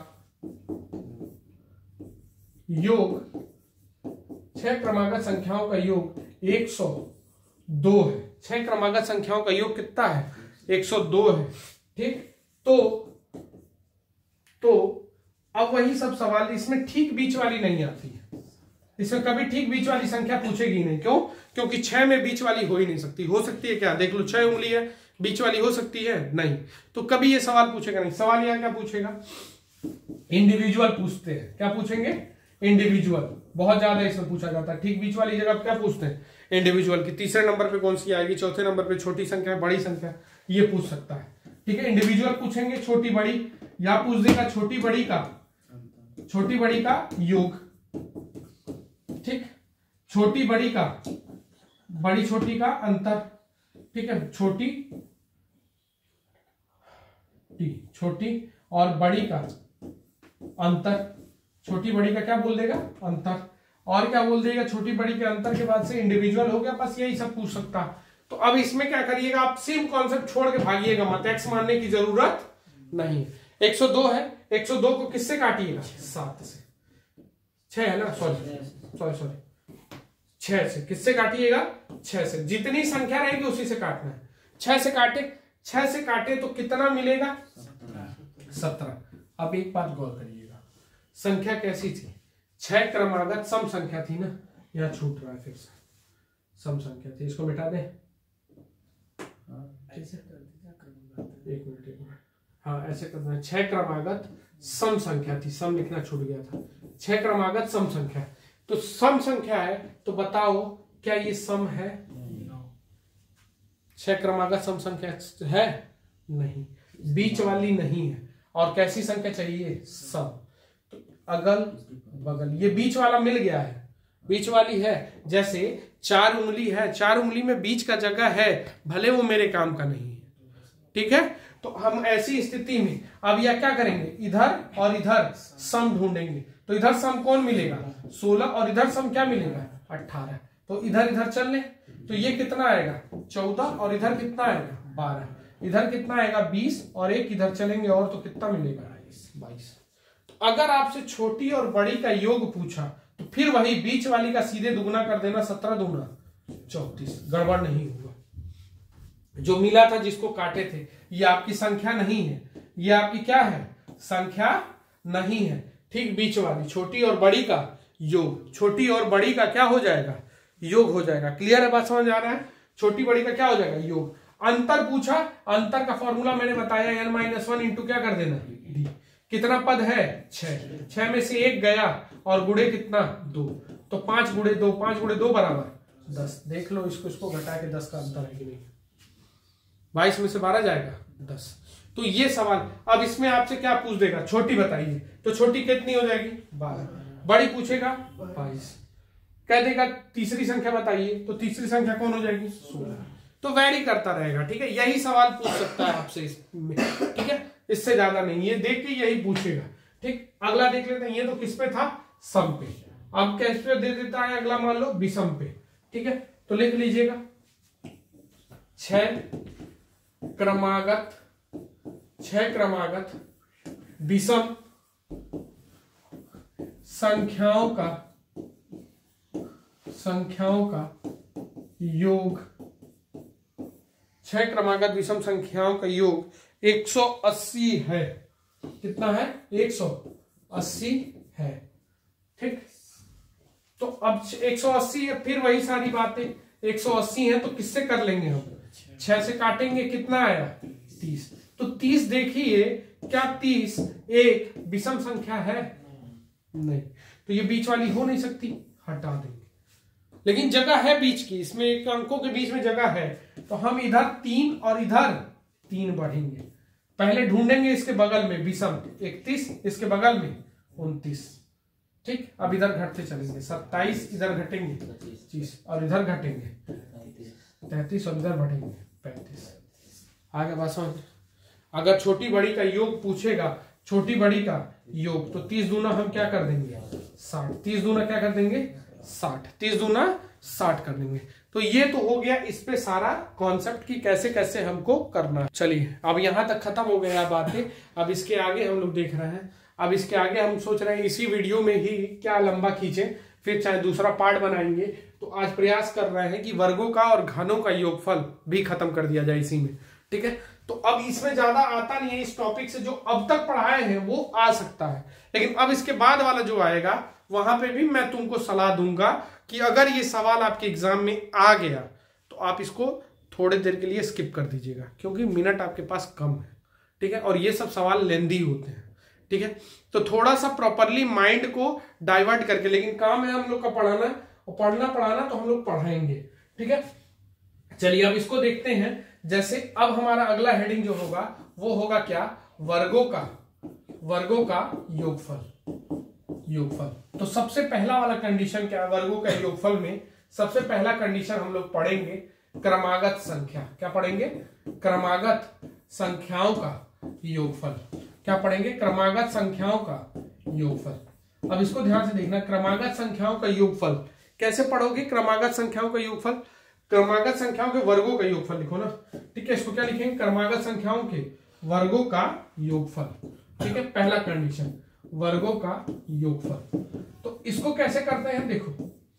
योग, छह क्रमागत संख्याओं का योग एक सौ दो है। छह क्रमागत संख्याओं का योग कितना है, एक सौ दो है। ठीक, तो तो अब वही सब सवाल, इसमें ठीक बीच वाली नहीं आती है, इसमें कभी ठीक बीच वाली संख्या पूछेगी नहीं। क्यों? क्योंकि छह में बीच वाली हो ही नहीं सकती। हो सकती है क्या, देख लो, छह उंगली है, बीच वाली हो सकती है? नहीं। तो कभी ये सवाल पूछेगा नहीं। सवाल यहां क्या पूछेगा, इंडिविजुअल पूछते हैं। क्या पूछेंगे, इंडिविजुअल। बहुत ज्यादा इसमें पूछा जाता है। ठीक बीच वाली जगह क्या पूछते हैं, इंडिविजुअल की। तीसरे नंबर पे कौन सी आएगी, चौथे नंबर पे छोटी संख्या बड़ी संख्या, ये पूछ सकता है। ठीक है, इंडिविजुअल पूछेंगे, छोटी बड़ी, या पूछ देगा छोटी बड़ी का छोटी बड़ी का योग। ठीक, छोटी बड़ी का बड़ी छोटी का अंतर। ठीक है, छोटी टी छोटी और बड़ी का अंतर। छोटी बड़ी का क्या बोल देगा, अंतर। और क्या बोल देगा, छोटी बड़ी के अंतर के बाद से इंडिविजुअल हो गया, बस यही सब पूछ सकता। तो अब इसमें क्या करिएगा, आप सेम कॉन्सेप्ट छोड़ के भागिएगा मत, एक्स मानने की जरूरत नहीं। एक सौ दो है, एक सौ दो को किससे काटिएगा, सात से। छह है ना, सॉरी सॉरी सॉरी छह से। किससे काटिएगा, छह से। जितनी संख्या रहेगी उसी से काटना है। छह से काटे, छह से काटे तो कितना मिलेगा, सत्रह। अब एक बात गौर करिएगा, संख्या कैसी थी, छह क्रमागत सम संख्या थी ना, यहां छूट रहा है फिर से, सम संख्या थी, इसको मिटा दें। एक मिनट एक मिनट हाँ ऐसे करना है। छह क्रमागत सम संख्या थी, सम लिखना छूट गया था। छह क्रमागत सम संख्या, तो सम संख्या है, तो बताओ क्या ये सम है, छह क्रमागत सम संख्या है नहीं, बीच वाली नहीं है। और कैसी संख्या चाहिए, सम। तो अगल बगल, ये बीच वाला मिल गया है, बीच वाली है। जैसे चार उंगली है, चार उंगली में बीच का जगह है, भले वो मेरे काम का नहीं है। ठीक है, तो हम ऐसी स्थिति में अब यह क्या करेंगे, इधर और इधर सम ढूंढेंगे। तो इधर सम कौन मिलेगा, सोलह, और इधर सम क्या मिलेगा, अठारह। तो इधर इधर चल ले, तो ये कितना आएगा, चौदह, और इधर कितना आएगा, बारह। इधर कितना आएगा, बीस, और एक इधर चलेंगे और तो कितना मिलेगा, बाईस। तो अगर आपसे छोटी और बड़ी का योग पूछा तो फिर वही बीच वाली का सीधे दुगना कर देना, सत्रह दूना चौतीस, गड़बड़ नहीं होगा। जो मिला था जिसको काटे थे, ये आपकी संख्या नहीं है, ये आपकी क्या है, संख्या नहीं है। ठीक, बीच वाली छोटी और बड़ी का योग, छोटी और बड़ी का क्या हो जाएगा, योग हो जाएगा। क्लियर है, बात समझ आ रहा है। छोटी बड़ी का क्या हो जाएगा, योग। अंतर पूछा, अंतर का फॉर्मूला मैंने बताया, एन माइनस वन इंटू क्या कर देना, डी। कितना पद है, छह। छह में से एक गया और गुड़े कितना, दो। तो पांच गुड़े दो, पांच गुड़े दो बराबर दस। देख लो इसको, इसको घटा के दस का अंतर है कि नहीं। बाईस में से बारह जाएगा, दस। तो ये सवाल अब इसमें आपसे क्या पूछ देगा, छोटी बताइए, तो छोटी कितनी हो जाएगी, बारह। बड़ी पूछेगा, बाईस। कह देगा तीसरी संख्या बताइए, तो तीसरी संख्या कौन हो जाएगी, सोलह। तो वैरी करता रहेगा। ठीक है, यही सवाल पूछ सकता है आपसे इसमें। ठीक है, इससे ज्यादा नहीं, ये देख के यही पूछेगा। ठीक, अगला देख लेते हैं। ये तो किस पे था, सम पे। अब किस पे दे देता है अगला, मान लो विषम पे। ठीक है, तो लिख लीजिएगा, छह क्रमागत छह क्रमागत विषम संख्याओं का संख्याओं का योग, छह क्रमागत विषम संख्याओं का योग एक सौ अस्सी है। कितना है, एक सौ अस्सी है। ठीक, तो अब एक सौ अस्सी है, फिर वही सारी बातें, एक सौ अस्सी है तो किससे कर लेंगे हम, छह से काटेंगे, कितना आया, तीस। तो तीस देखिए, क्या तीस एक विषम संख्या है, नहीं। तो ये बीच वाली हो नहीं सकती, हटा देंगे। लेकिन जगह है बीच की, इसमें एक अंकों के बीच में जगह है, तो हम इधर तीन और इधर तीन बढ़ेंगे। पहले ढूंढेंगे इसके बगल में विषम, इकतीस, इसके बगल में उनतीस। ठीक, अब इधर घटते चलेंगे, सत्ताईस इधर घटेंगे, पच्चीस और इधर घटेंगे तैतीस, और इधर बढ़ेंगे पैंतीस। आगे बात समझ। अगर छोटी बड़ी का योग पूछेगा, छोटी बड़ी का योग, तो तीस दूना हम क्या कर देंगे, साठ। तीस दूना क्या कर देंगे, साठ, तीस दूना साठ कर देंगे। तो ये तो हो गया इस पे सारा कॉन्सेप्ट कि कैसे कैसे हमको करना है। चलिए अब यहां तक खत्म हो गया बातें। अब इसके आगे हम लोग देख रहे हैं, अब इसके आगे हम सोच रहे हैं इसी वीडियो में ही क्या लंबा खींचे, फिर चाहे दूसरा पार्ट बनाएंगे। तो आज प्रयास कर रहे हैं कि वर्गों का और घनों का योगफल भी खत्म कर दिया जाए इसी में, ठीक है। तो अब इसमें ज्यादा आता नहीं है, इस टॉपिक से जो अब तक पढ़ाए हैं वो आ सकता है, लेकिन अब इसके बाद वाला जो आएगा वहां पे भी मैं तुमको सलाह दूंगा कि अगर ये सवाल आपके एग्जाम में आ गया तो आप इसको थोड़ी देर के लिए स्किप कर दीजिएगा, क्योंकि मिनट आपके पास कम है, ठीक है। और ये सब सवाल लेंदी होते हैं, ठीक है। तो थोड़ा सा प्रॉपरली माइंड को डाइवर्ट करके, लेकिन काम है हम लोग का पढ़ाना, और पढ़ना पढ़ाना तो हम लोग पढ़ाएंगे, ठीक है। चलिए अब इसको देखते हैं। जैसे अब हमारा अगला हेडिंग जो होगा वो होगा क्या, वर्गों का वर्गों का योगफल योगफल। तो सबसे पहला वाला कंडीशन क्या है वर्गों का योगफल में? सबसे पहला कंडीशन हम लोग पढ़ेंगे क्रमागत संख्या। क्या पढ़ेंगे? क्रमागत संख्याओं का योगफल। क्या पढ़ेंगे? क्रमागत संख्याओं का योगफल। अब इसको ध्यान से देखना, क्रमागत संख्याओं का योगफल कैसे पढ़ोगे? क्रमागत संख्याओं का योगफल, क्रमागत संख्याओं के वर्गों का योगफल लिखो ना, ठीक है। इसको क्या लिखेंगे? क्रमागत संख्याओं के वर्गों का योगफल, ठीक है। पहला कंडीशन वर्गों का योगफल। तो इसको कैसे करते हैं? देखो,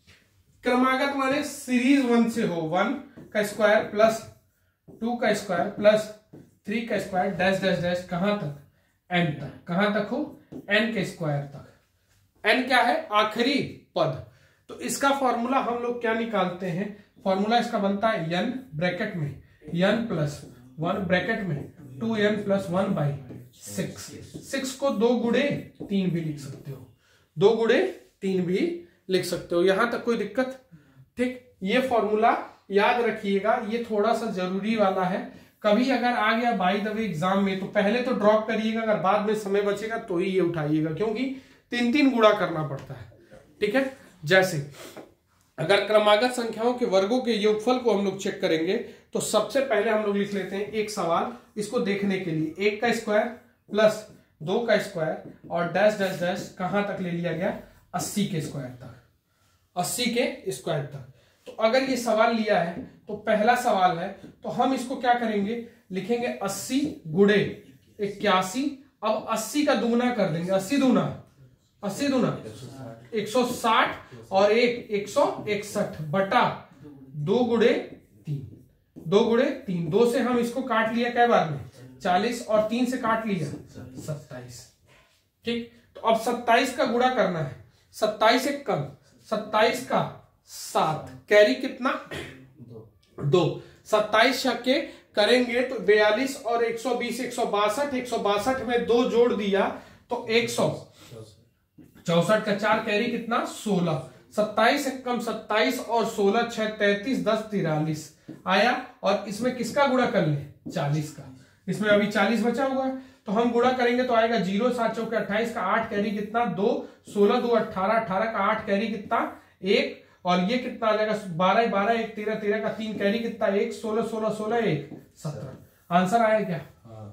क्रमागत माने सीरीज वन से हो, वन का स्क्वायर प्लस टू का स्क्वायर प्लस थ्री का स्क्वायर डैश डैश डैश कहां तक? एन तक। कहां तक हो? एन के स्क्वायर तक। एन क्या है? आखिरी पद। तो इसका फॉर्मूला हम लोग क्या निकालते हैं? फॉर्मूला इसका बनता है एन ब्रैकेट में एन प्लस वन ब्रैकेट में two N plus one by six. Six को दो गुणे तीन भी लिख सकते हो, दो गुणे तीन भी लिख सकते हो। यहां तक कोई दिक्कत? ठीक, ये फॉर्मूला याद रखिएगा, ये थोड़ा सा जरूरी वाला है। कभी अगर आ गया बाय द वे एग्जाम में तो पहले तो ड्रॉप करिएगा, अगर बाद में समय बचेगा तो ही ये उठाइएगा, क्योंकि तीन तीन गुणा करना पड़ता है, ठीक है। जैसे अगर क्रमागत संख्याओं के वर्गों के योगफल को हम लोग चेक करेंगे तो सबसे पहले हम लोग लिख लेते हैं एक सवाल इसको देखने के लिए, एक का स्क्वायर प्लस दो का स्क्वायर और डैश डैश डैश कहां तक ले लिया गया? अस्सी के स्क्वायर तक, अस्सी के स्क्वायर तक। तो अगर ये सवाल लिया है तो पहला सवाल है, तो हम इसको क्या करेंगे? लिखेंगे अस्सी गुणे इक्यासी। अब अस्सी का दूना कर देंगे, अस्सी दूना अस्सी दूना एक सौ साठ और एक एक सौ इकसठ बटा दो गुणे तीन, दो गुणे तीन। दो से हम इसको काट लिया कै बार में? चालीस, और तीन से काट लिया सत्ताईस, ठीक। तो अब सत्ताईस का गुणा करना है, सत्ताईस एक कम, सत्ताईस का सात, कैरी कितना? दो। सत्ताईस छक्के करेंगे तो बयालीस और एक सौ बीस एक सौ बासठ, एक सौ बासठ में दो जोड़ दिया तो एक सौ चौसठ का चार, कैरी कितना? सोलह। सत्ताईस एक कम सत्ताईस और सोलह छह तैतीस, दस तिरालीस आया। और इसमें किसका गुणा कर ले? चालीस का। इसमें अभी चालीस बचा हुआ है तो हम गुणा करेंगे तो आएगा जीरो, सात चौके अट्ठाईस का आठ, कैरी कितना? दो, सोलह दो अट्ठारह, अट्ठारह का आठ, कैरी कितना? एक। और ये कितना आ जाएगा? बारह बारह एक तेरह, तेरह का तीन, कैरी कितना? एक, सोलह सोलह सोलह एक सत्रह। आंसर आया क्या?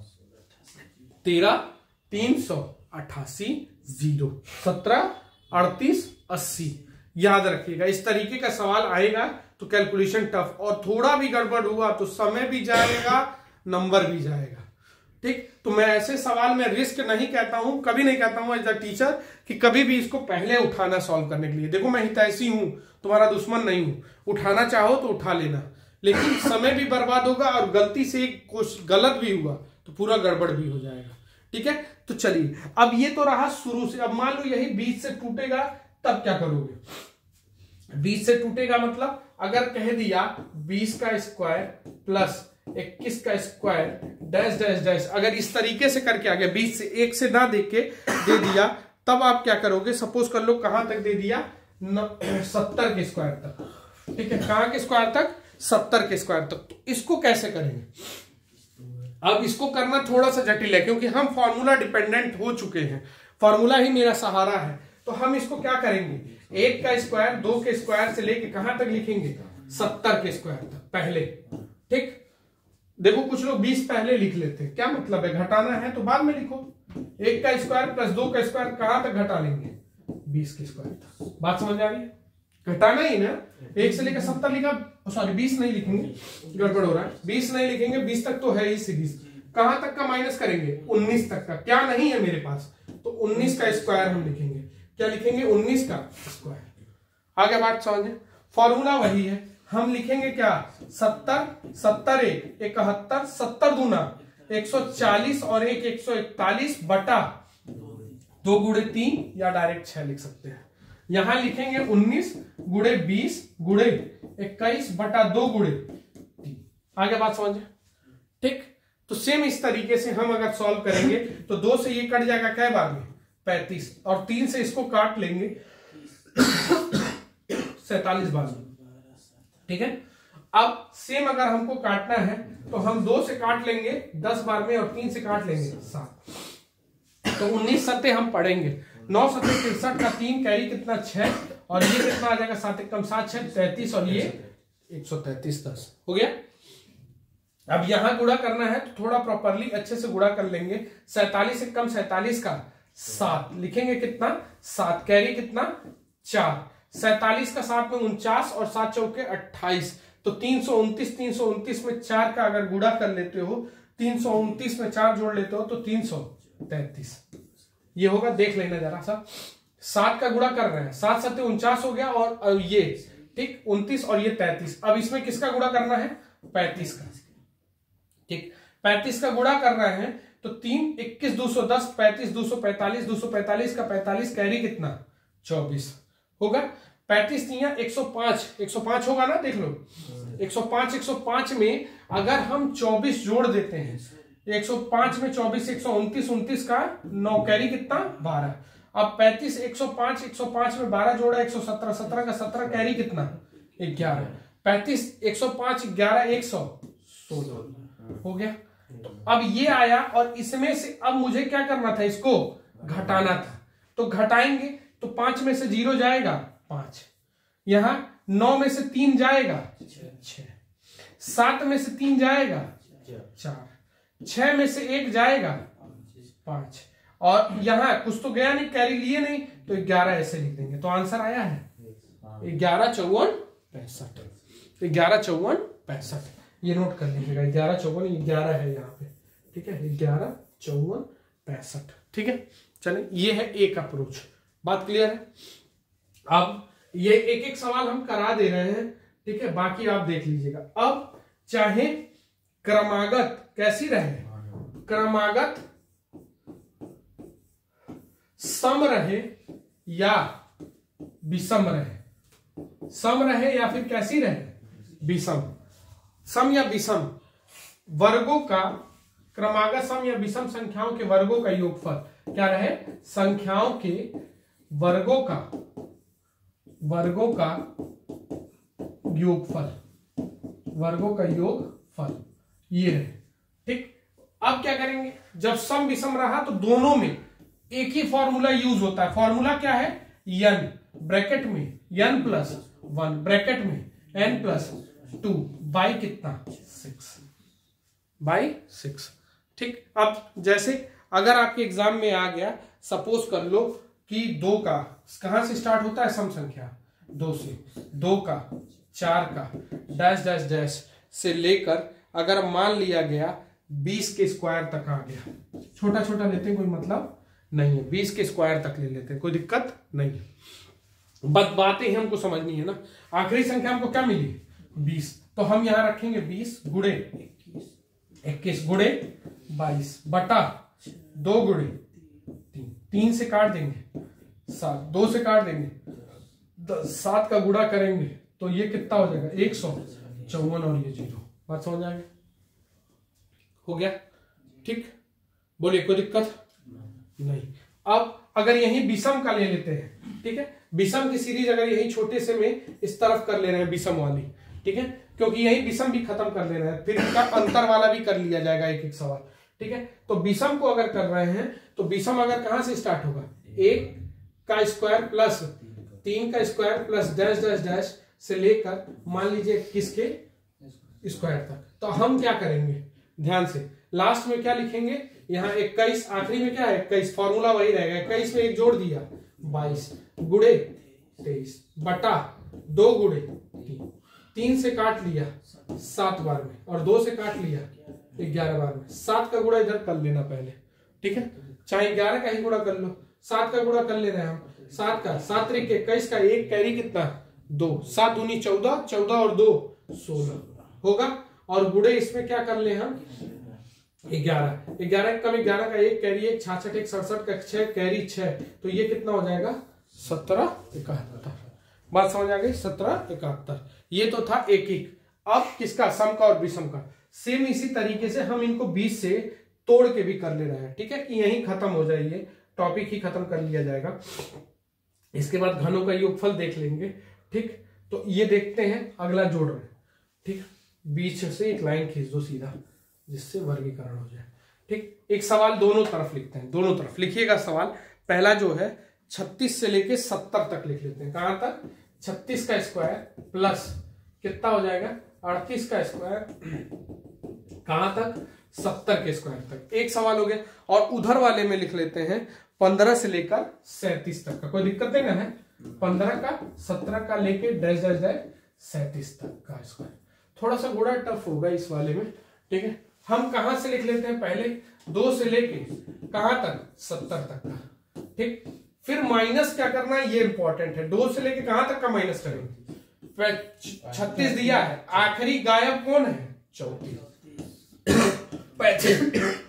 तेरह तीन सौ अट्ठासी जीरो सत्रह अड़तीस अस्सी। याद रखिएगा, इस तरीके का सवाल आएगा तो कैलकुलेशन टफ, और थोड़ा भी गड़बड़ हुआ तो समय भी जाएगा, नंबर भी जाएगा, ठीक। तो मैं ऐसे सवाल में रिस्क नहीं कहता हूं, कभी नहीं कहता हूं एज अ टीचर कि कभी भी इसको पहले उठाना सॉल्व करने के लिए। देखो मैं हितैषी हूं, तुम्हारा दुश्मन नहीं हूं, उठाना चाहो तो उठा लेना, लेकिन समय भी बर्बाद होगा और गलती से कुछ गलत भी हुआ तो पूरा गड़बड़ भी हो जाएगा, ठीक है। तो चलिए अब ये तो रहा शुरू से। अब मान लो यही बीच से टूटेगा तब क्या करोगे? बीच से टूटेगा मतलब अगर कह दिया बीस का स्क्वायर प्लस इक्कीस का स्क्वायर डैश डैश डैश, अगर इस तरीके से करके आ गया, बीच से एक से ना देख के दे दिया, तब आप क्या करोगे? सपोज कर लो कहां तक दे दिया? सत्तर के स्क्वायर तक, ठीक है। कहां के स्क्वायर तक? सत्तर के स्क्वायर तक। तो इसको कैसे करेंगे? अब इसको करना थोड़ा सा जटिल है, क्योंकि हम फॉर्मूला डिपेंडेंट हो चुके हैं, फॉर्मूला ही मेरा सहारा है। तो हम इसको क्या करेंगे? एक का स्क्वायर दो के स्क्वायर से लेके कहां तक लिखेंगे? सत्तर के स्क्वायर तक पहले, ठीक। देखो कुछ लोग बीस पहले लिख लेते हैं, क्या मतलब है? घटाना है तो बाद में लिखो। एक का स्क्वायर प्लस दो का स्क्वायर कहां तक घटा लेंगे? बीस के स्क्वायर तक। बात समझ आ रही है? घटाना ही ना, एक से लेकर सत्तर लिखा, सॉरी बीस नहीं लिखेंगे, गड़बड़ हो रहा है, बीस नहीं लिखेंगे, बीस तक तो है ही सीरीज, कहां तक का माइनस करेंगे, उन्नीस तक का, क्या नहीं है मेरे पास, तो उन्नीस का स्क्वायर हम लिखेंगे, क्या लिखेंगे, उन्नीस का स्क्वायर। आगे बात समझे, फॉर्मूला वही है, हम लिखेंगे क्या, सत्तर, सत्तर एक इकहत्तर, सत्तर दूना एक सौ चालीस और एक एक सौ इकतालीस बटा दो गुड़े तीन, या डायरेक्ट छह लिख सकते हैं। यहां लिखेंगे उन्नीस गुड़े बीस गुड़े इक्कीस बटा दो गुड़े तीन। आगे बात समझे, ठीक। तो सेम इस तरीके से हम अगर सॉल्व करेंगे तो दो से ये कट जाएगा कै बार में, पैंतीस, और तीन से इसको काट लेंगे सैतालीस बार में, ठीक है। अब सेम अगर हमको काटना है तो हम दो से काट लेंगे दस बार में और तीन से काट लेंगे सात, तो उन्नीस सत्ते हम पढ़ेंगे, नौ सत्ते तिरसठ का तीन कैरी कितना छह, और ये कितना आ जाएगा, सात एक कम सात छह तैतीस, और ये एक सौ तैतीस दस हो गया। अब यहां गुणा करना है तो थोड़ा प्रॉपरली अच्छे से गुणा कर लेंगे, सैतालीस एक कम सैतालीस का सात लिखेंगे, कितना सात, कैरी कितना चार, सैतालीस का सात में उनचास और सात चौके अट्ठाईस, तो तीन सौ उनतीस, तीन सौ उनतीस में चार का अगर गुणा कर लेते हो, तीन सौ उनतीस में चार जोड़ लेते हो तो तीन सौ तैतीस ये होगा, देख लेना जरा सा, सात का गुणा कर रहे हैं, सात सत्ते उनचास हो गया, और ये ठीक उनतीस और ये तैतीस, अब इसमें किसका गुणा करना है, पैंतीस का, ठीक, पैंतीस का गुणा कर रहे हैं तो तीन इक्कीस दो सौ दस, पैंतीस दो सौ पैंतालीस, दो सौ पैंतालीस का पैंतालीस, कैरी कितना चौबीस होगा, पैंतीस तिया एक सौ पांच, एक सौ पांच होगा ना, देख लो, एक सौ पांच, एक सौ पांच में अगर हम चौबीस जोड़ देते हैं, एक सौ पांच में चौबीस, एक सौ उनतीस, उनतीस का नौ, कैरी कितना बारह, अब पैंतीस एक सौ पांच, एक सौ पांच में बारह जोड़ा एक सौ सत्रह, सत्रह का सत्रह, कैरी कितना ग्यारह, पैंतीस एक सौ पांच, ग्यारह एक सौ सोलह हो गया। तो अब ये आया, और इसमें से अब मुझे क्या करना था, इसको घटाना था, तो घटाएंगे तो पांच में से जीरो जाएगा पांच, यहां नौ में से तीन जाएगा छह, सात में से तीन जाएगा चार, छह में से एक जाएगा पांच, और यहां कुछ तो गया नहीं, कैरी लिए नहीं, तो ग्यारह ऐसे लिख देंगे, तो आंसर आया है ग्यारह चौवन पैंसठ, ग्यारह चौवन पैंसठ, ये नोट कर लीजिएगा, ग्यारह चौवन ग्यारह है यहाँ पे, ठीक है, ग्यारह चौवन पैंसठ, ठीक है। चलिए ये है एक अप्रोच, बात क्लियर है। अब ये एक एक सवाल हम करा दे रहे हैं, ठीक है, बाकी आप देख लीजिएगा। अब चाहे क्रमागत कैसी रहे, क्रमागत सम रहे या विषम रहे, सम रहे या फिर कैसी रहे, विषम, सम या विषम, वर्गों का क्रमागत सम या विषम संख्याओं के वर्गों का योगफल क्या रहे, संख्याओं के वर्गों का वर्गों का योगफल, वर्गों का योगफल ये रहे, ठीक। अब क्या करेंगे, जब सम विषम रहा तो दोनों में एक ही फॉर्मूला यूज होता है, फॉर्मूला क्या है, n ब्रैकेट में n प्लस वन ब्रैकेट में n प्लस टू बाई कितना सिक्स, बाई सिक्स, ठीक। अब जैसे अगर आपके एग्जाम में आ गया, सपोज कर लो कि दो का कहां से स्टार्ट होता है, सम संख्या दो से, दो का, चार का, डैश डैश डैश से लेकर अगर मान लिया गया बीस के स्क्वायर तक आ गया, छोटा छोटा लेते हैं कोई मतलब नहीं है, बीस के स्क्वायर तक ले लेते हैं, कोई दिक्कत नहीं है, बस बातें ही हमको समझनी है ना। आखिरी संख्या हमको क्या मिली, बीस, तो हम यहां रखेंगे बीस गुड़े इक्कीस गुड़े बाईस बटा दो गुड़े तीन, तीन से काट देंगे सात, दो से काट देंगे सात का गुणा करेंगे तो ये कितना हो जाएगा एक सौ चौवन, और ये जीरो, बात समझ आ गया, हो गया, ठीक। बोलिए कोई दिक्कत नहीं। अब अगर यही विषम का ले लेते हैं, ठीक है, विषम की सीरीज अगर यही छोटे से में इस तरफ कर ले रहे हैं विषम वाली, ठीक है, क्योंकि यही विषम भी खत्म कर ले रहे हैं, फिर इनका अंतर वाला भी कर लिया जाएगा एक एक सवाल, ठीक है। तो विषम को अगर कर रहे हैं तो विषम अगर कहां से स्टार्ट होगा, एक का स्क्वायर प्लस तीन का square plus dash dash dash से लेकर मान लीजिए किसके स्क्वायर तक, तो हम क्या करेंगे ध्यान से, लास्ट में क्या लिखेंगे, यहाँ इक्कीस, आखिरी में क्या है इक्कीस, फॉर्मूला वही रहेगा, इक्कीस में एक जोड़ दिया बाईस गुड़े तेईस बटा दो गुड़े तीन, तीन से काट लिया सात बार में और दो से काट लिया ग्यारह बार में। सात का गुड़ा इधर कर लेना पहले, ठीक है, चाहे ग्यारह का ही गुड़ा कर लो, सात का गुड़ा कर ले रहे हैं हम। सात का सात त्रिक इक्कीस का एक कैरी कितना दो, सात दूनी चौदह, चौदह और दो सोलह होगा। और गुड़े इसमें क्या कर ले हम ग्यारह, ग्यारह कम ग्यारह का एक कैरी एक, छाछठ एक, सड़सठ का छह कैरी छह, तो ये कितना हो जाएगा सत्रह इकहत्तर। बात समझ आ गई, सत्रह इकहत्तर। ये तो था एक एक। अब किसका, सम का और विषम का। सेम इसी तरीके से हम इनको बीस से तोड़ के भी कर ले रहे हैं, ठीक है, कि यही खत्म हो जाए, ये टॉपिक ही खत्म कर लिया जाएगा। इसके बाद घनों का योगफल देख लेंगे, ठीक। तो ये देखते हैं, अगला जोड़ रहे हैं, ठीक। बीच से एक लाइन खींच दो सीधा, जिससे वर्गीकरण हो जाए, ठीक। एक सवाल दोनों तरफ लिखते हैं, दोनों तरफ लिखिएगा सवाल। पहला जो है छत्तीस से लेके सत्तर तक लिख लेते हैं। कहां तक, छत्तीस का स्क्वायर प्लस कितना हो जाएगा अड़तीस का स्क्वायर, कहां तक सत्तर के स्क्वायर तक। एक सवाल हो गया। और उधर वाले में लिख लेते हैं पंद्रह से लेकर सैंतीस तक का। कोई दिक्कत नहीं ना है, पंद्रह का सत्रह का लेके डैश डैश डैश सैंतीस तक का स्क्वायर। थोड़ा सा गुड़ा टफ होगा इस वाले में, ठीक है। हम कहां से लिख लेते हैं, पहले दो से लेके कहां तक सत्तर तक का, ठीक। फिर माइनस क्या करना है, ये इंपॉर्टेंट है। दो से लेके कहां तक का माइनस करेंगे, छत्तीस दिया है, आखिरी गायब कौन है चौतीस, पैंतीस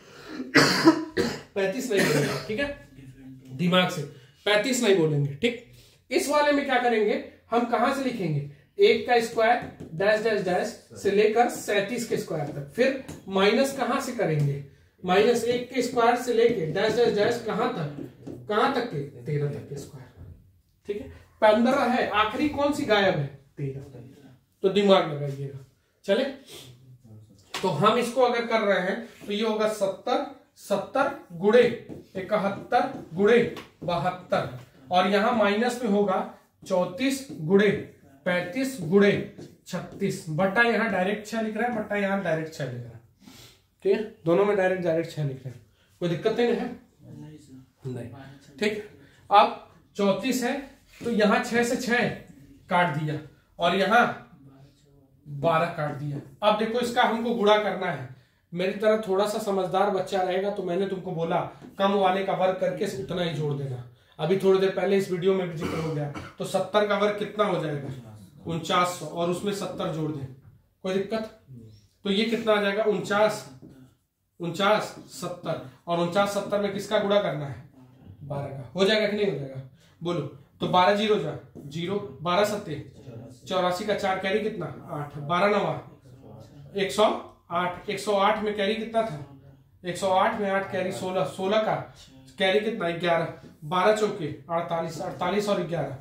पैंतीस नहीं बोलेंगे, ठीक है, दिमाग से पैंतीस नहीं बोलेंगे, ठीक। इस वाले में क्या करेंगे, हम कहां से लिखेंगे, एक का स्क्वायर डैश डैश डैश से लेकर सैंतीस के स्क्वायर तक। फिर माइनस कहां से करेंगे, माइनस एक के स्क्वायर से लेके डैश डैश डैश कहां तक, कहां तक के तेरह तक के स्क्वायर, ठीक है। पंद्रह है, आखिरी कौन सी गायब है, तेरह। तो दिमाग लगाइएगा, चले। तो हम इसको अगर कर रहे हैं तो ये होगा सत्तर, सत्तर गुड़े इकहत्तर गुड़े बहत्तर, और यहां माइनस में होगा चौतीस गुड़े पैंतीस गुड़े छत्तीस, बट्टा यहां डायरेक्ट छह लिख रहा है, बट्टा यहां डायरेक्ट छह लिख रहा है, ठीक है। दोनों में डायरेक्ट डायरेक्ट छह लिख रहे हैं, कोई दिक्कत नहीं है, नहीं, ठीक। अब चौतीस है तो यहां छह से छह काट दिया और यहां बारह काट दिया। अब देखो इसका हमको गुणा करना है। मेरी तरह थोड़ा सा समझदार बच्चा रहेगा तो मैंने तुमको बोला कम वाले का वर्ग करके उतना ही जोड़ देना। अभी थोड़ी देर पहले इस वीडियो में भी जिक्र हो गया। तो सत्तर का वर्ग कितना हो जाएगा, उनचास सौ, और उसमें सत्तर जोड़ दें, कोई दिक्कत। तो ये कितना आ जाएगा, उनचास उनचास सत्तर, और उनचास सत्तर में किसका गुणा करना है, बारह का। हो जाएगा कि नहीं हो जाएगा, बोलो। तो बारह जीरो जा जीरो, बारह सत्ते चौरासी का चार कैरी कितना आठ, बारह नवा एक सौ आठ, एक सौ आठ में कैरी कितना था, एक सौ आठ में आठ कैरी सोलह, सोलह का कैरी कितना ग्यारह, बारह चौके अड़तालीस, अड़तालीस और ग्यारह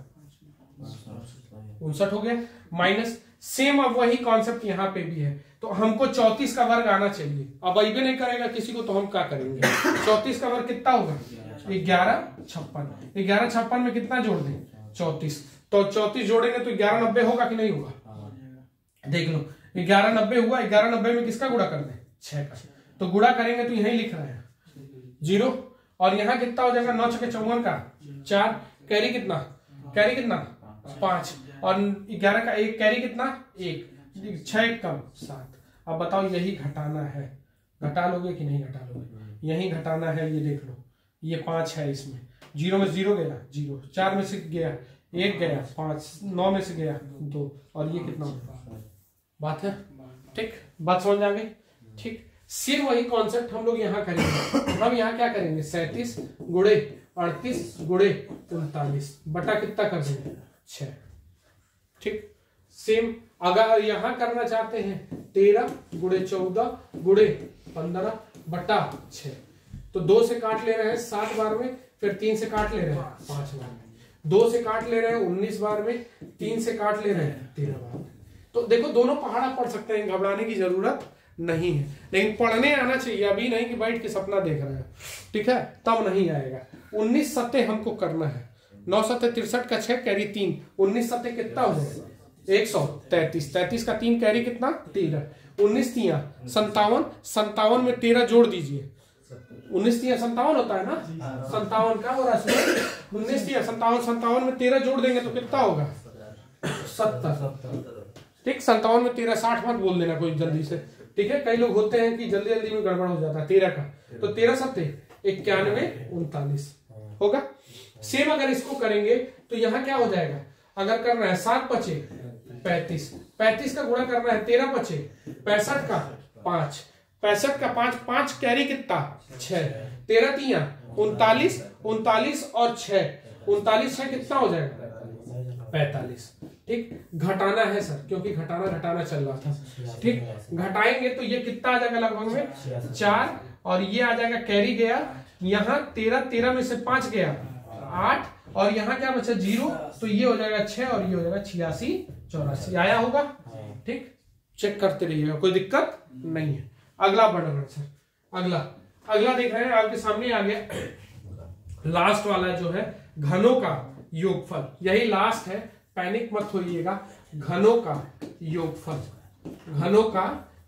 उनसठ हो गया। माइनस सेम अब वही कॉन्सेप्ट यहाँ पे भी है। तो हमको चौतीस का वर्ग आना चाहिए। अब अभी नहीं करेगा किसी को तो हम क्या करेंगे, चौतीस का वर्ग कितना होगा, ग्यारह छप्पन, ग्यारह छप्पन में कितना जोड़ दें, चौतीस। तो चौतीस जोड़ेंगे तो ग्यारह नब्बे होगा कि नहीं होगा, देख लो। ग्यारह नब्बे हुआ, ग्यारह नब्बे में किसका गुणा कर दें, छह का। तो गुणा करेंगे तो यही लिख रहे हैं जीरो, और यहाँ कितना हो जाएगा, नौ छके चौवन का चार, कैरी कितना, कैरी कितना पांच, और ग्यारह का एक कैरी कितना एक, छह कम सात। अब बताओ यही घटाना है, घटा लोगे कि नहीं घटा लोगे, यही घटाना है। ये देख लो, ये पांच है, इसमें जीरो में जीरो गया जीरो, चार में से गया एक गया पांच, नौ में से गया दो, और ये कितना होगा, बात है, ठीक। बात समझ आ गई, ठीक। सेम वही कॉन्सेप्ट हम लोग यहाँ करेंगे। हम यहाँ क्या करेंगे, सैंतीस गुड़े अड़तीस गुड़े उनतालीस बटा कितना कर देंगे, छह, ठीक। सेम अगर यहाँ करना चाहते हैं तेरह गुड़े चौदह गुड़े पंद्रह बटा छह, तो दो से काट ले रहे हैं सात बार में, फिर तीन से काट ले रहे हैं पांच बार में, दो से काट ले रहे हैं उन्नीस बार में, तीन से काट ले रहे हैं तेरह बार में। तो देखो दोनों पहाड़ा पढ़ सकते हैं, घबराने की जरूरत नहीं है, लेकिन पढ़ने आना चाहिए। अभी नहीं कि बैठ के सपना देख रहे हैं, ठीक है, तब नहीं आएगा। उन्नीस सत्ते हमको करना है, नौ सत्ते तिरसठ का छह कैरी तीन, उन्नीस सत्ते कितना हो जाएगा, एक सौ तैतीस, तैतीस का तीन कैरी कितना तेरह, उन्नीस तिया संतावन, संतावन में तेरह जोड़ दीजिए, उन्नीस तिया संतावन होता है ना, संतावन का, और उन्नीस तिया संतावन, संतावन में तेरह जोड़ देंगे तो कितना होगा, सत्तर। ठीक, संतावन में तेरह, साठ मत बोल देना कोई जल्दी से, ठीक है। कई लोग होते हैं कि जल्दी जल्दी में गड़बड़ हो जाता है। तेरह का तो तेरह सत्ते इक्यानवे उनतालीस होगा। सेम अगर इसको करेंगे तो यहाँ क्या हो जाएगा, अगर करना है सात पचे पैंतीस, पैंतीस का गुणा करना है तेरह पचे पैंसठ का पांच, पैंसठ का पांच, पांच कैरी कितना छह, तेरह तिया उनतालीस, उनतालीस और छह, उनतालीस छह कितना हो जाएगा पैंतालीस। ठीक, घटाना है सर क्योंकि घटाना घटाना चल रहा था। ठीक, घटाएंगे तो ये कितना आ जाएगा लगभग में चार, और ये आ जाएगा कैरी गया, यहाँ तेरह, तेरह में से पांच गया आठ, और यहाँ क्या बचा जीरो, तो ये हो जाएगा छह और ये हो जाएगा छियासी चौरासी। आया होगा? ठीक, चेक करते रहिएगा, कोई दिक्कत नहीं है। अगला बढ़ सर, अगला अगला देख रहे हैं आपके सामने आ गया लास्ट वाला जो है घनों का योगफल। यही लास्ट है, पैनिक मत होइएगा। घनों का योगफल, घनों का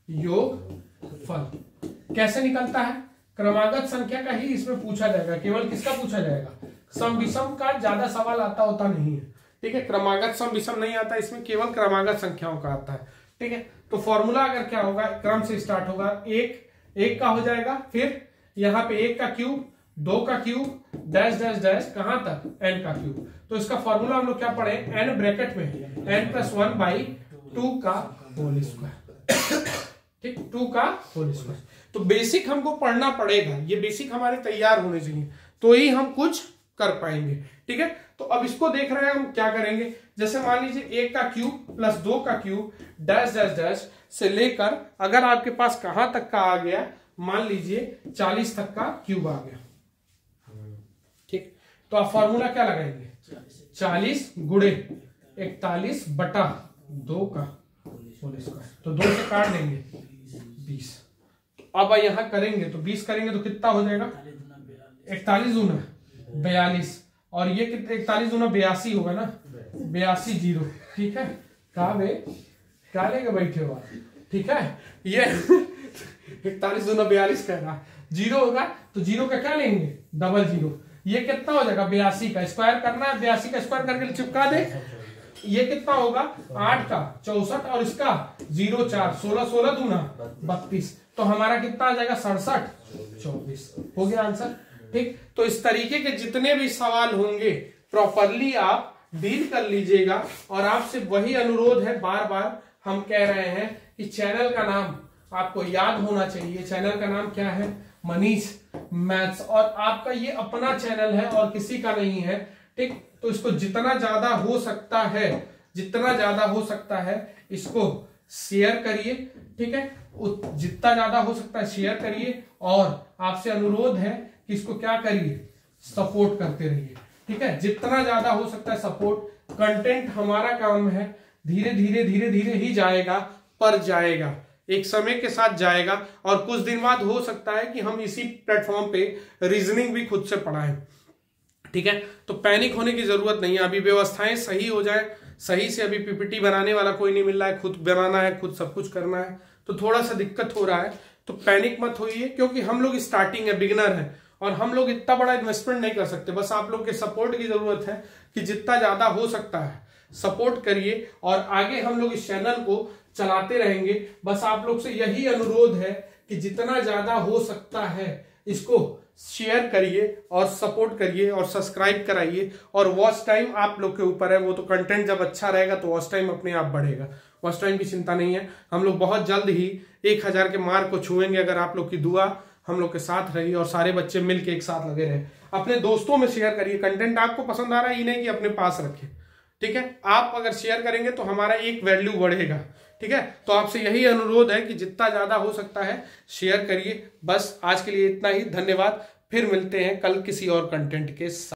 योगफल कैसे निकलता है? क्रमागत संख्या का ही इसमें पूछा जाएगा। केवल किसका पूछा जाएगा? सम विषम का ज्यादा सवाल आता होता नहीं है। ठीक है, क्रमागत सम विषम नहीं आता इसमें, केवल क्रमागत संख्याओं का आता है। ठीक है, तो फॉर्मूला अगर क्या होगा, क्रम से स्टार्ट होगा, एक एक का हो जाएगा, फिर यहाँ पे एक का क्यूब, दो का क्यूब, डैश डैश डैश कहां तक एन का क्यूब। तो इसका फॉर्मूला हम लोग क्या पढ़े, एन ब्रैकेट में N plus one by two का होल स्क्वायर। ठीक, टू का होल स्क्वायर। तो बेसिक हमको पढ़ना पड़ेगा, ये बेसिक हमारे तैयार होने चाहिए तो ही हम कुछ कर पाएंगे। ठीक है, तो अब इसको देख रहे हैं हम क्या करेंगे। जैसे मान लीजिए एक का क्यूब प्लस दो का क्यूब डैश डैश डैश से लेकर अगर आपके पास कहां तक का आ गया, मान लीजिए चालीस तक का क्यूब आ गया। ठीक, तो आप फॉर्मूला क्या लगाएंगे, चालीस गुणे इकतालीस बटा दो का होल स्क्वायर। तो दो से काट देंगे बीस। अब यहां करेंगे तो बीस करेंगे तो कितना हो जाएगा, इकतालीस दूना बयालीस, और ये कितने इकतालीस दूना बयासी होगा ना, बयासी जीरो। ठीक है, कहा बे क्या लेके बैठे हो? ठीक है, ये इकतालीस दूना बयालीस का ना जीरो होगा, तो जीरो का क्या लेंगे, डबल जीरो। ये कितना हो जाएगा, बयासी का स्क्वायर करना है, बयासी का स्क्वायर करके चिपका दे। ये कितना होगा, आठ का चौसठ, और इसका जीरो चार, सोलह, सोलह दूना बत्तीस, तो हमारा कितना आ जाएगा सड़सठ चौबीस। हो गया आंसर। ठीक, तो इस तरीके के जितने भी सवाल होंगे प्रॉपरली आप डील कर लीजिएगा। और आपसे वही अनुरोध है, बार बार हम कह रहे हैं कि चैनल का नाम आपको याद होना चाहिए। चैनल का नाम क्या है, मनीष मैथ्स, और आपका ये अपना चैनल है और किसी का नहीं है। ठीक, तो इसको जितना ज्यादा हो सकता है, जितना ज्यादा हो सकता है इसको शेयर करिए। ठीक है, जितना ज्यादा हो सकता है शेयर करिए, और आपसे अनुरोध है कि इसको क्या करिए, सपोर्ट करते रहिए। ठीक है, जितना ज्यादा हो सकता है सपोर्ट। कंटेंट हमारा काम है, धीरे धीरे धीरे धीरे ही जाएगा, पर जाएगा, एक समय के साथ जाएगा। और कुछ दिन बाद हो सकता है कि हम इसी प्लेटफॉर्म पे रीजनिंग भी खुद से पढ़ाएं। ठीक है, तो पैनिक होने की जरूरत नहीं है। अभी व्यवस्थाएं सही हो जाए, सही से अभी पीपीटी बनाने वाला कोई नहीं मिल रहा है, खुद बनाना है, खुद सब कुछ करना है, तो थोड़ा सा दिक्कत हो रहा है। तो पैनिक मत होइए, क्योंकि हम लोग स्टार्टिंग है, बिगिनर है, और हम लोग इतना बड़ा इन्वेस्टमेंट नहीं कर सकते। बस आप लोग के सपोर्ट की जरूरत है कि जितना ज्यादा हो सकता है सपोर्ट करिए, और आगे हम लोग इस चैनल को चलाते रहेंगे। बस आप लोग से यही अनुरोध है कि जितना ज्यादा हो सकता है इसको शेयर करिए और सपोर्ट करिए और सब्सक्राइब कराइए। और वॉच टाइम आप लोग के ऊपर है, वो तो कंटेंट जब अच्छा रहेगा तो वॉच टाइम अपने आप बढ़ेगा। वॉच टाइम की चिंता नहीं है, हम लोग बहुत जल्द ही एक हजार के मार्क को छुएंगे अगर आप लोग की दुआ हम लोग के साथ रही और सारे बच्चे मिलके एक साथ लगे रहे। अपने दोस्तों में शेयर करिए, कंटेंट आपको पसंद आ रहा है ये नहीं कि अपने पास रखें। ठीक है, आप अगर शेयर करेंगे तो हमारा एक वैल्यू बढ़ेगा। ठीक है, तो आपसे यही अनुरोध है कि जितना ज्यादा हो सकता है शेयर करिए। बस आज के लिए इतना ही, धन्यवाद। फिर मिलते हैं कल किसी और कंटेंट के साथ।